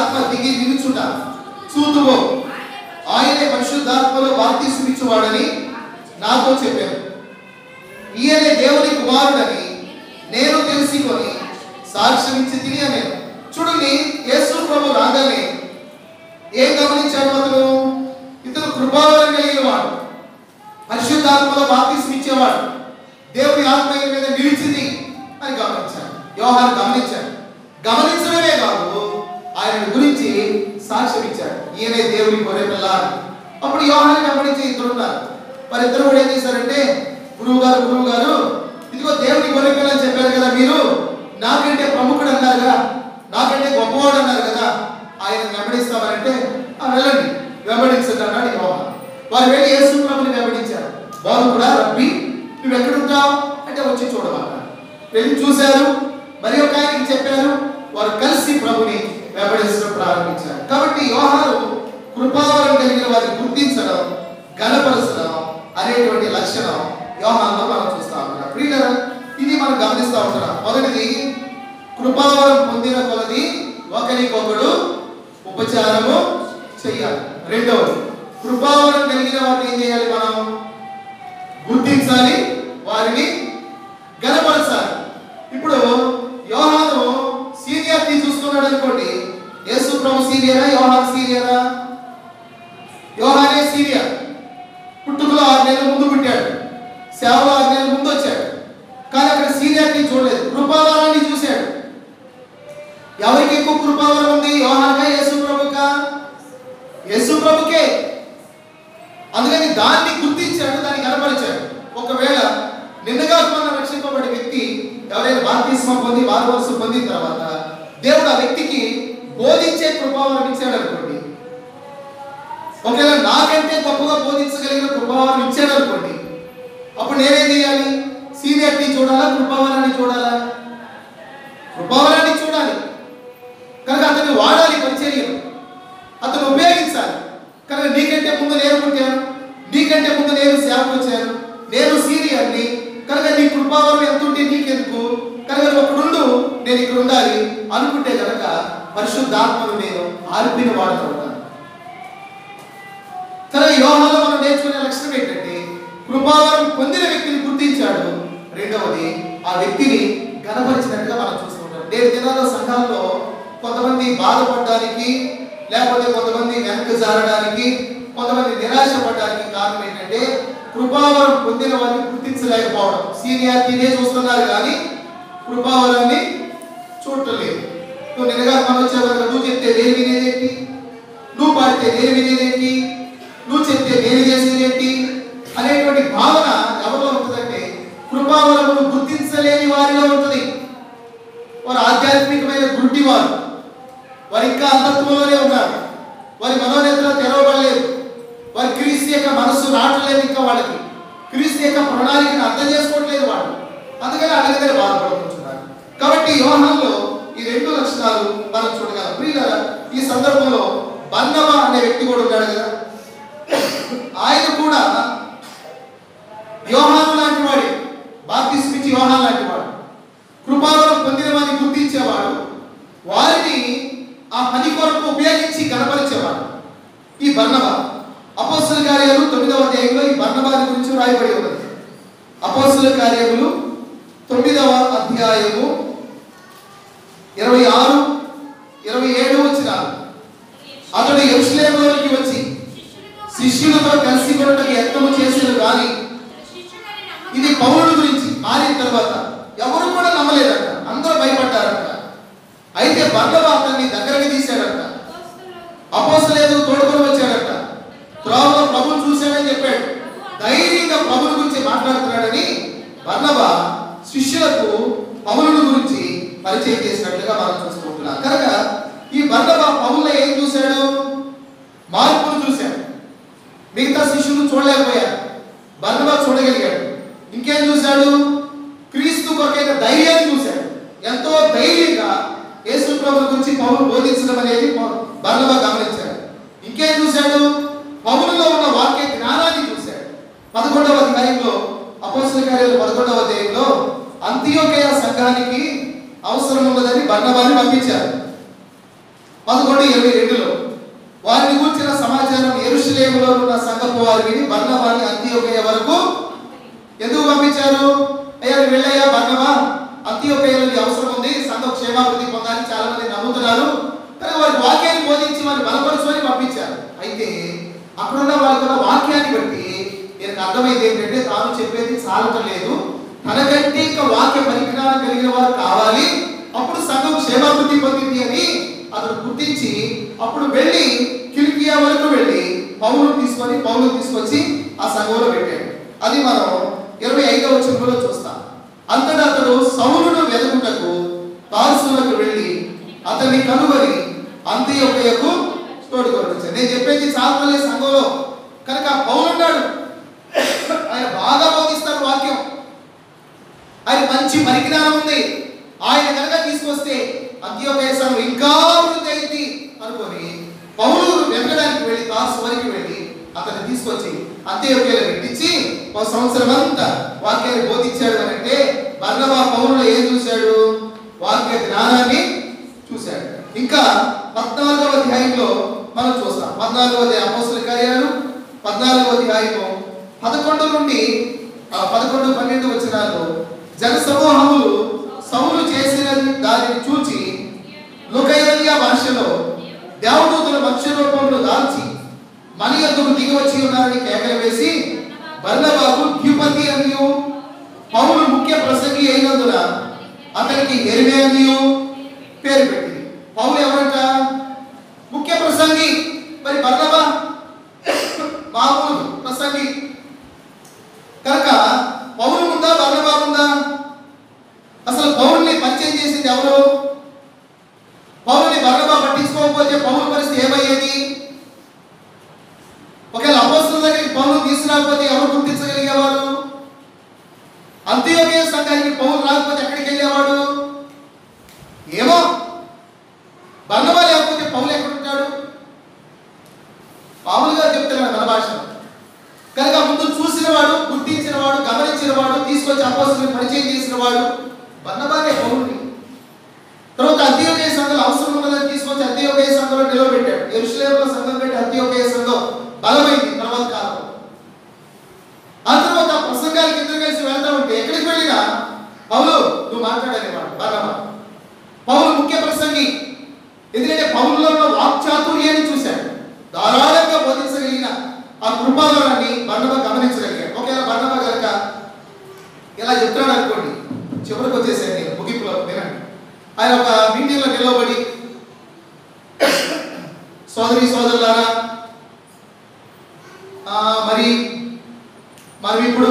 ఆత్మ దిగి నిలుచుట చూతువో ఆయనే పరిశుద్ధాత్మలో బాప్తిస్మం ఇచ్చువాడని నాతో చెప్పాను. ఈయనే దేవుని కుమారుడని నేను తెలుసుకొని సాక్ష్యం ఇచ్చి తిని అన్నాను. చూడండి, యేసు ప్రభు రాగానే ఏం గమనించాడు? అతను ఇతను కృపావరం కలిగిన వాడు, పరిశుద్ధాత్మలో బాప్తిస్మం ఇచ్చేవాడు, దేవుని ఆత్మ మీద నిలిచింది అని గమనించాడు. యోహాను గమనించాడు. గమనించడమే కాదు, ఆయన గురించి సాక్ష్యం ఇచ్చాడు, ఈయనే దేవుని గొర్రెపిల్ల. అప్పుడు యోహాను గమనించి ఇద్దరు ఉన్నారు. మరి ఇద్దరు కూడా ఏం చేశారంటే, గురువు గారు గురువు గారు ఇదిగో దేవుని గొర్రెపిల్ల అని చెప్పారు కదా, మీరు నాకంటే ప్రముఖుడు అన్నారు కదా, నాకంటే గొప్పవాడు అన్నారు కదా, ఆయన వెంబడిస్తామనంటే వెళ్ళండి వెంబడించండి అన్నాడు యోహాను. వారు వెళ్ళి యేసు ప్రభుని వెంబడించారు. వారు కూడా రబ్బీ నువ్వు ఎక్కడుంటావు అంటే వచ్చి చూడమన్నారు. వెళ్ళి చూశారు, మరి ఒక ఆయనకి చెప్పారు. వారు కలిసి ప్రభుని వెంబడించడం ప్రారంభించారు. కాబట్టి యోహాను కృపావరం కలిగిన వారిని గుర్తించడం, గణపరచడం అనేటువంటి లక్షణం యోహానులో మనం చూస్తా ఉంటున్నాం. ప్రియులారా, ఇది మనం గమనిస్తూ ఉంటున్నాం. మొదటిది, కృపావరం పొందిన కొలది ఒకరికొకడు ఉపచారము చెయ్యాలి. రెండవది, కృపావరం కలిగిన వారిని ఏం చేయాలి? మనం గుర్తించాలి, వారిని గణపరచాలి. ఇప్పుడు యోహాను సీనియారిటీ చూసుకున్నాడు అనుకోండి, యేసు ప్రభు సీనియరా, యోహాను సీనియరా? యోహానే సీనియర్. పుట్టుకలో ఆరు నెలల ముందు పుట్టాడు, సేవలో ఆరు నెలల ముందు వచ్చాడు. కానీ అక్కడ సీనియారిటీ చూడలేదు, కృపావరాన్ని చూశాడు. ఎవరికి ఎక్కువ కృపావరం ఉంది? యోహానుకా యేసు ప్రభుకా? యేసు ప్రభుకే. అందుకని దాన్ని గుర్తించాడు, దాన్ని కనపరిచాడు. ఒకవేళ నిన్నగా మన రక్షింపబడే వ్యక్తి ఎవరైనా బాప్తిస్మం పొంది మారుమనసు పొందిన తర్వాత దేవుడు ఆ వ్యక్తికి బోధించే కృపావరం ఇచ్చాడు అనుకోండి, ఒకవేళ నాకంటే గొప్పగా బోధించగలిగిన కృపావరం ఇచ్చాడు అనుకోండి, అప్పుడు నేనేం చేయాలి? సీనియారిటీ చూడాలా, కృపావరాన్ని చూడాలా? కృపావరాన్ని చూడాలి. కనుక అతన్ని వాడాలి, పరిచర్యలు అతను ఉపయోగించాలి. కనుక నీకంటే ముందు నేను పుట్టాను, నీకంటే ముందు నేను సేవకు వచ్చాను, నేను సీనియర్ని, కనుక నీ కృపావరం ఎంత ఉంటే నీకెందుకు, కనుక ఒకడుండు నేను ఇక్కడ ఉండాలి అనుకుంటే కనుక పరిశుద్ధాత్మను నేను ఆర్పిన వాడుతూ ఉంటాను. కనుక యోహానులో మనం నేర్చుకునే లక్షణం ఏంటంటే, కృపావరం పొందిన వ్యక్తిని గుర్తించాడు. రెండవది, ఆ వ్యక్తిని గణపరిచినట్టుగా మనం చూసుకుంటాం. నేటి దినాల్లో సంఘాల్లో కొంతమంది బాధపడడానికి, లేకపోతే కొంతమంది వెనక్కి జారడానికి, కొంతమంది నిరాశ పడడానికి కారణం ఏంటంటే, కృపావరం పొందిన వారిని గుర్తించలేకపోవడం. సీనియారిటీనే చూస్తున్నారు కానీ కృపావరాన్ని చూడటం లేదు. నువ్వు నిన్నగా మనం వచ్చేవారు, నువ్వు చెప్తే నేను వినేదేంటి, నువ్వు పాడితే నేను వినేదేంటి, నువ్వు చెప్తే నేను చేసేదేంటి అనేటువంటి భావన ఎవరిలో ఉంటుందంటే, కృపావరమును గుర్తించలేని వారిలో ఉంటుంది. వారు ఆధ్యాత్మికమైన గుడ్డి వారు, వారు ఇంకా అంధత్వంలోనే ఉన్నారు, వారి మనోనేత్రాలు తెరవబడలేదు, వారి క్రీస్తు యొక్క మనస్సు రావట్లేదు, ఇంకా వాళ్ళకి క్రీస్తు యొక్క ప్రణాళికను అర్థం చేసుకోవట్లేదు వాళ్ళు. అందుకని అలాగే బాధపడుతుంటున్నారు. కాబట్టి యోహానులో ఈ రెండు లక్షణాలు మనం చూడగలం. ప్రియులారా, ఈ సందర్భంలో బర్నబా అనే వ్యక్తి కూడా ఉన్నాడు కదా, ఆయన కూడా యోహాను లాంటి వాడే, బాప్తిస్మం ఇచ్చి యోహాను లాంటి వాడు, కృపావరం పొందిన వారిని గుర్తించేవాడు, వారిని ఆ పని కొరకు ఉపయోగించి కనపరిచేవాడు ఈ బర్నబా. అపోస్తల కార్యాలు తొమ్మిదవ అధ్యాయంలో ఈ బర్నబాని గురించి రాయబడి ఉన్నది. అపోస్తల కార్యములు తొమ్మిదవ అధ్యాయము ఇరవై ఆరు ఇరవై ఏడు వచ్చిన, అతడు యెరూషలేములోకి వచ్చి శిష్యులతో కలిసి కొనటకు యత్నము చేసేది కానీ ఇది పౌలుని గురించి మారిన తర్వాత ఎవరు కూడా నమ్మలేదట, అందరూ భయపడ్డారట. అయితే బర్నబా అతన్ని దగ్గరికి తీశాడట, అపోస్తలులు తోడుకొని వచ్చాడట, త్రోవలో ప్రభువును చూశాడని చెప్పాడు. ధైర్యంగా ప్రభువుని గురించి మాట్లాడుతున్నాడని బర్నబా శిష్యులకు పౌలుని గురించి పరిచయం చేసినట్లుగా మనం చూసుకుంటున్నాం. కనుక ఈ బర్నబా పౌలులో ఏం చూశాడు? మార్పును చూశాడు. మిగతా శిష్యులు చూడలేకపోయారు, బర్నబా చూడగలిగాడు. ఇంకేం చూశాడు? క్రీస్తు కొరకైన ధైర్యాన్ని చూశాడు. ఎంతో ధైర్యంగా యేసు ప్రభువు గురించి పౌలు బోధించడం అనేది బర్నబా గమనించాడు. ఇంకేం చూశాడు? పౌలులో ఉన్న వాక్య జ్ఞానాన్ని చూశాడు. పదకొండవ అధ్యాయంలో, అపోస్తల కార్యాలు పదకొండవ అధ్యాయంలో అంతియోకయ సంఘానికి అవసరం ఉన్నదని బర్నబాని పంపించారు. పదకొండు ఇరవై రెండులో వారిని కూర్చిన సమాచారం యెరూషలేములో ఉన్న సంఘపు వారు విని బర్నబాని అంతియోకయ వరకు ఎందుకు పంపించారు? అయ్యా వెళ్ళయ్యా బర్నబా, అంతియోకయలో నీ అవసరం ఉంది, సంఘం క్షేమాభివృద్ధి పొందాలని చాలా మంది నమ్ముతున్నారు, కానీ వారికి వాక్యాన్ని బోధించి వారిని బలపరుచుకొని పంపించారు. అయితే అక్కడున్న వాళ్ళకున్న వాక్యాన్ని బట్టి నేను అర్థమైంది ఏంటంటే తాను చెప్పేది చాలటం లేదు, తనకంటే ఇంకా వాక్య పరిజ్ఞానం కలిగిన వారు కావాలి, అప్పుడు సంఘం క్షేమాభివృద్ధి పొందింది అని అతను గుర్తించి అప్పుడు వెళ్ళి కిలికియా వరకు వెళ్ళి పౌలును తీసుకొని పౌలును తీసుకొచ్చి ఆ సంఘంలో పెట్టాడు. అది మనం ఇరవై ఐదవ వచనంలో చూస్తాం. అంతటా అతడు సౌలును వెతుకుటకు తార్సులకు వెళ్ళి అతన్ని కనుగొని అంతియోకయకు తోడుకొని వచ్చాడు. నేను చెప్పేది చాలలే సంఘంలో కనుక పౌలు ఉన్నాడు, ఆయన బాగా బోధిస్తాడు వాక్యం, ఆయన మంచి పరిజ్ఞానం ఉంది, ఆయన కనుక తీసుకొస్తే అంతియోకయ సంఘం ఇంకా అభివృద్ధి అయింది అనుకొని పౌలు వెతకడానికి వెళ్ళి తార్సు వరకు వెళ్ళి అతన్ని తీసుకొచ్చి అంతియోకయలో పెట్టించి ఒక సంవత్సరం అంతా వాక్యాన్ని బోధించాడు అని అంటే బర్నబా పౌలులో ఏం చూశాడు? వాక్య జ్ఞానాన్ని చూశాడు. ఇంకా పద్నాలుగవ అధ్యాయంలో మనం చూస్తాం. పద్నాలుగవ అధ్యాయం అపోస్తలుల కార్యాలు పద్నాలుగవ అధ్యాయము పదకొండు నుండి పదకొండు పన్నెండు వచనాల్లో జన సమూహములు సౌలు చేసిన దానిని చూచి లుకయోనియ భాషలో దేవదూతల మనుష్య రూపంలో దాల్చి మన యొద్దకు దిగి వచ్చి ఉన్నారని కేకలు వేసి బర్నబాకు ద్యుపతి అనియు పౌలు ముఖ్య ప్రసంగి అయినందున అతనికి యెర్మే అనియు పేరు పెట్టింది. పౌలు ఎవరంట? ముఖ్య ప్రసంగి. మరి బర్నబా మామూలు ప్రసంగి కనుక పౌలు ఉందా బర్నబా ఉందా? అసలు పౌలుని పరిచయం చేసింది ఎవరు? పౌలుని బర్నబా పట్టించుకోకపోతే పౌలు పరిస్థితి ఏమయ్యేది? ఒకవేళ అపోస్తలుల దగ్గరికి పౌలు తీసుకురాకపోతే ఎవరు గుర్తించగలిగేవారు? అంతియోకయ సంఘానికి పౌలు రాకపోతే ఎక్కడికి వెళ్ళేవాడు? ఏమో. బర్నబా లేకపోతే పౌలు ఎక్కడుంటాడు? మామూలుగా చెప్తున్నాడు మన భాషలో. కనుక ముందు చూసినవాడు, గుర్తించినవాడు, గమనించినవాడు, తీసుకొచ్చి అపోస్తలుని పరిచయం చేసినవాడు బర్నబానే పౌలుని. తర్వాత అంతియోకయ సంఘంలో అవసరం ఉన్నదని తీసుకొచ్చి అంతియోకయ సంఘంలో నిలవబెట్టాడు. యెరూషలేములో సంఘం పెట్టి అంతియోకయ సంఘం బలమైంది తర్వాత కాలంలో. ఆ తర్వాత ప్రసంగానికి ఇద్దరు కలిసి వెళ్తా ఉంటే ఎక్కడికి వెళ్ళినా పౌలు నువ్వు మాట్లాడనేవాడు బర్నబా. పౌలు ముఖ్య ప్రసంగి, ఎందుకంటే పౌలులో ఉన్న వాక్చాతుర్యాన్ని చూశాడు, ధారాళంగా బోధించగలిగిన ఆ కృపావరాన్ని బర్నబా గమనించగలిగాడు. ఒకవేళ బర్నబా కనుక ఇలా చెప్తున్నాడు అనుకోండి, చివరికి వచ్చేసాడు నేను ముగింపులో వినండి. ఆయన ఒక మీటింగ్లో నిలవబడి సోదరి సోదరులారా మరి మనం ఇప్పుడు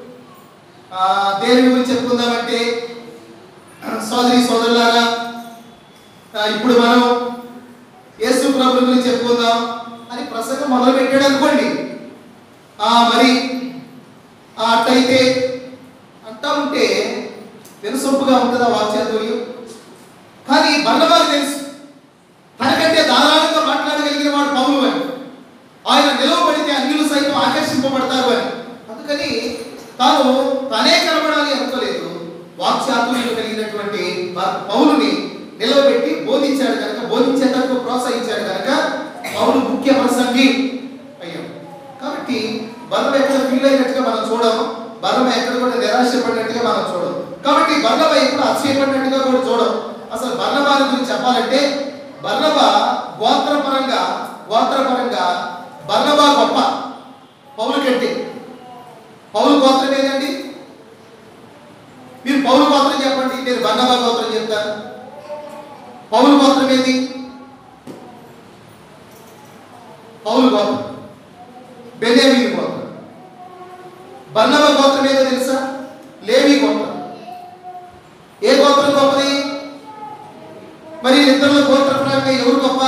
దేని గురించి చెప్పుకుందామంటే సోదరి సోదరులారా ఇప్పుడు మనం యేసు ప్రభువు గురించి చెప్పుకుందాం అని ప్రసంగం మొదలు పెట్టాడు అనుకోండి. మరి అట్లయితే అంటా ఉంటే వెనుసొప్పుగా ఉంటుందా వాక్చాతుర్యం? కానీ బర్నబాకు తెలుసు తనకంటే ధారాళంగా మాట్లాడగలిగిన వాడు పౌలు అని, ఆయన నిలవబడితే అన్యులు సైతం ఆకర్షింపబడతారు అని. అందుకని తాను తనే కనబడాలి అనుకోలేదు, వాక్చాతుర్యం కలిగినటువంటి పౌలుని నిలవబెట్టి బోధించాడు కనుక, బోధించేటప్పుడు ప్రోత్సహించాడు కనుక పౌలు ముఖ్య ప్రసంగి అయ్యాడు. కాబట్టి బర్నబా ఎక్కడ ఫీల్ అయినట్టుగా మనం చూడము, బర్నబా ఎక్కడ కూడా నిరాశపడినట్టుగా మనం చూడము. కాబట్టి బర్నబా ఎప్పుడు అతిశయపడినట్టుగా కూడా చూడము. అసలు బర్నబా గురించి చెప్పాలంటే బర్నబా గోత్రపరంగా గోత్రపరంగా బర్నబా గొప్ప పౌలు కంటే. పౌలు గోత్రం ఏదండి? మీరు పౌలు గోత్రం చెప్పండి, నేను బర్నబా గోత్రం చెప్తాను. పౌలు గోత్రం ఏది? పౌలు గోత్రం బెన్యామీను గోత్రం. బర్నబా గోత్రం ఏదో తెలుసా? లేవి గోత్రం. ఏ గోత్రం గొప్పది? మరి ఇద్దరు గోత్రపరంగా ఎవరు గొప్ప?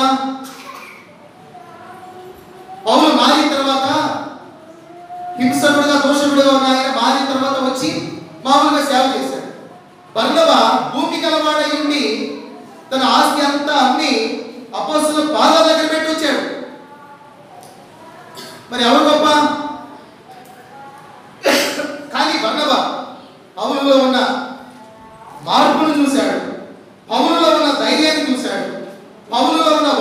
పౌలు మారిన తర్వాత హింసకుడుగా దోషకుడుగా ఉన్న ఆయన మారిన తర్వాత వచ్చి మామూలుగా సేవ చేశాడు. బర్నబా భూమి కలవాడై ఉండి తన ఆస్తి అంతా అన్ని అపోస్తలుల పాదాల దగ్గర పెట్టి వచ్చాడు. మరి ఎవరు గొప్ప? కానీ బర్నబా పౌలులో ఉన్న మార్పును చూశాడు, పౌలులో ఉన్న ధైర్యాన్ని చూశాడు, పౌలులో ఉన్న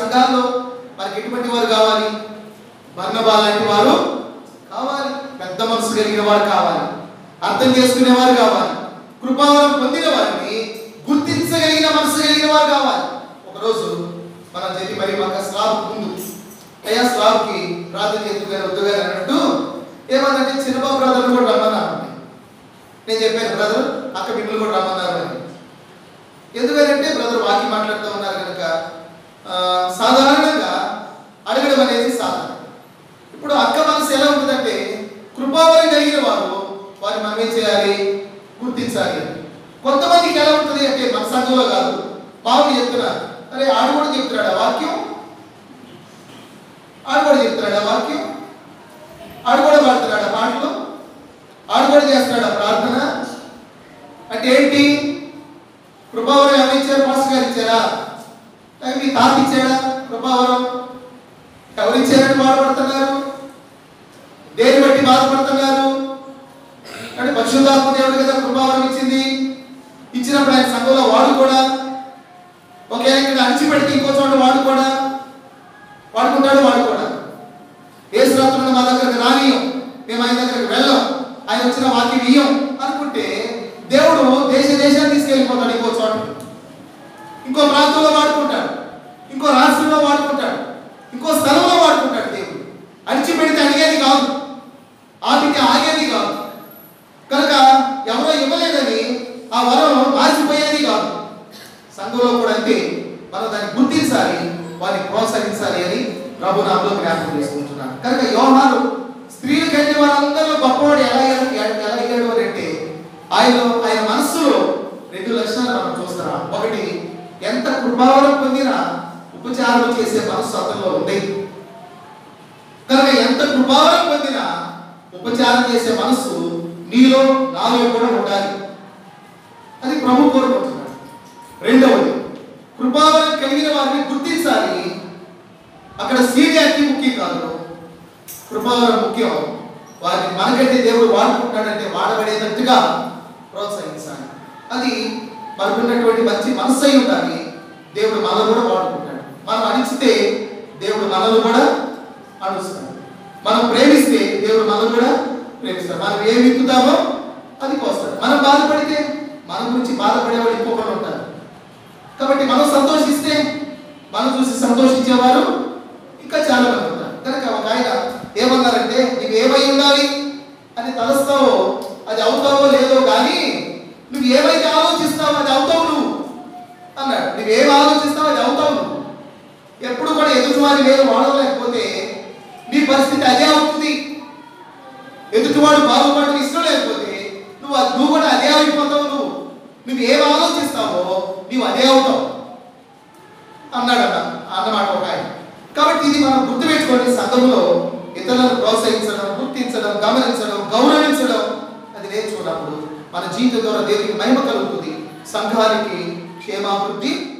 సంఘాల్లో మనకి ఎటువంటి వారు కావాలి? బర్నబా లాంటి వారు కావాలి, పెద్ద మనసు కలిగిన వారు కావాలి, అర్థం చేసుకునేవారు కావాలి, కృపావరం పొందిన వారిని గుర్తించగలిగిన మనసు కలిగిన వారు కావాలి. ఒకరోజు మనం చెప్పి మరి మాకు స్లాబ్ ముందు అయ్యా స్లాబ్కి ప్రార్థన చేతుగా వద్దుగా అన్నట్టు ఏమన్నంటే చిన్నబాబు బ్రదర్ కూడా రమ్మన్నారు. నేను చెప్పాను బ్రదర్ అక్క మిమ్మల్ని కూడా రమ్మన్నారు అని. ఎందుకంటే బ్రదర్ వాకి మాట్లాడుతూ ఉన్నారు కనుక సాధారణంగా అడగడం అనేది సాధారణం. ఇప్పుడు అక్క మనసు ఎలా ఉంటుందంటే కృపావరం కలిగిన వారు వారిని మనం ఏం చేయాలి? గుర్తించాలి. కొంతమందికి ఎలా ఉంటుంది అంటే మన సంఘంలో కాదు, పావులు చెప్తున్నారు, అరే ఆడు కూడా చెప్తున్నాడు ఆ వాక్యం, ఆడు కూడా చెప్తున్నాడు ఆ వాక్యం, ఆడు కూడా పాడుతున్నాడు ఆ పాటలు, ఆడు కూడా చేస్తున్నాడు ఆ ప్రార్థన. అంటే ఏంటి? కృపావరం ఎవరు ఇచ్చారు? పాస్టర్ గారు ఇచ్చారా? మీ తాత ఇచ్చాడా కృపావరం? ఎవరు ఇచ్చారని బాధపడుతున్నారు? దేని బట్టి బాధపడుతున్నారు అంటే పరిశుద్ధాత్మ దేవుడు కదా కృపావరం ఇచ్చింది. ఇచ్చినప్పుడు ఆయన సంఘంలో వాడు కూడా ఒకవేళ ఇక్కడ అణిచిపెడితే ఇంకో చోట వాడు కూడా వాడుకుంటాడు, వాడు కూడా ఏసురాత్రులను మా దగ్గరకు రానియం, మేము ఆయన దగ్గరకు వెళ్ళం, ఆయన వచ్చిన వాక్యం ఇయ్యం అనుకుంటే దేవుడు దేశ దేశాన్ని తీసుకెళ్ళిపోతాడు. ఇంకో చోట ఇంకో ప్రాంతంలో వాడుకుంటాడు, ఇంకో రాష్ట్రంలో వాడుకుంటాడు, ఇంకో స్థలంలో వాడుకుంటాడు. దేవుడు అణిచిపెడితే అడిగేది కాదు, ఆపితే ఆగేది కాదు. కనుక ఎవరో ఇవ్వలేదని ఆ వరం మార్చిపోయేది కాదు. సంఘంలో కూడా అంతే, మనం దాన్ని గుర్తించాలి, వారిని ప్రోత్సహించాలి అని ప్రభు నామములో జ్ఞాపకం చేసుకుంటున్నాను. కనుక యోహాను స్త్రీలు కంటే వారందరిలో గొప్పవాడు ఎలా ఎలా అయ్యాడు అని అంటే ఆయన ఆయన మనస్సులో రెండు లక్షణాలు మనం చూస్తున్నాం. ఒకటి, ఎంత కృపావరం పొందినా ఉపచారం చేసే మనస్సు అతనిలో ఉంది. కనుక ఎంత కృపావరం పొందినా ఉపచారం చేసే మనస్సు నీలో నాలో కూడా ఉండాలి. అది ప్రభు కోరుకుంటున్నాడు. రెండవది, కృపావరం కలిగిన వారిని గుర్తించాలి. అక్కడ సీనియారిటీ ముఖ్యం కాదు, కృపావరం ముఖ్యం. వారిని మనకంటే దేవుడు వాడుకుంటాడంటే వాడబడేటట్టుగా ప్రోత్సహించాలి. అది మనకున్నటువంటి మంచి మనస్సు అయి ఉండాలి. దేవుడు మనల్ని కూడా వాడుకుంటాడు. మనం అణిచితే దేవుడు మనల్ని కూడా అణుస్తాడు. మనం ప్రేమిస్తే దేవుడు మనల్ని కూడా ప్రేమిస్తాడు. మనం ఏమి విత్తుతామో అది కోస్తాడు. మనం బాధపడితే మన గురించి బాధపడేవాడు ఇంకొకరు ఉంటారు. కాబట్టి మనం సంతోషిస్తే మనం చూసి సంతోషించేవారు ఇంకా చాలా మంది ఉంటారు. కనుక ఒక ఆయన ఏమన్నారంటే నువ్వు ఏమై ఉండాలి అని తలస్తావో అది అవుతావో లేదో కానీ నువ్వు ఏమైతే ఆలోచిస్తావో అది అవుతావు నువ్వు అన్నాడు. నువ్వు ఏమి ఆలోచిస్తావో అది అవుతావు నువ్వు. ఎప్పుడు కూడా ఎదుటివారి వేరు వాడలేకపోతే నీ పరిస్థితి అదే అవుతుంది. ఎదుటివాడు బాగుపడటం ఇష్టం లేకపోతే నువ్వు నువ్వు కూడా అదే అయిపోతావు. నువ్వు నువ్వు ఏం ఆలోచిస్తావో నువ్వు అదే అవుతావు అన్నాడు అన్న అన్నమాట ఒక ఆయన. కాబట్టి ఇది మనం గుర్తుపెట్టుకోండి. సంఘంలో ఇతరులను ప్రోత్సహించడం, గుర్తించడం, గమనించడం, గౌరవించడం అది నేర్చుకున్నప్పుడు మన జీవితం ద్వారా దేవునికి మహిమ కలుగుతుంది, సంఘానికి క్షేమాభివృద్ధి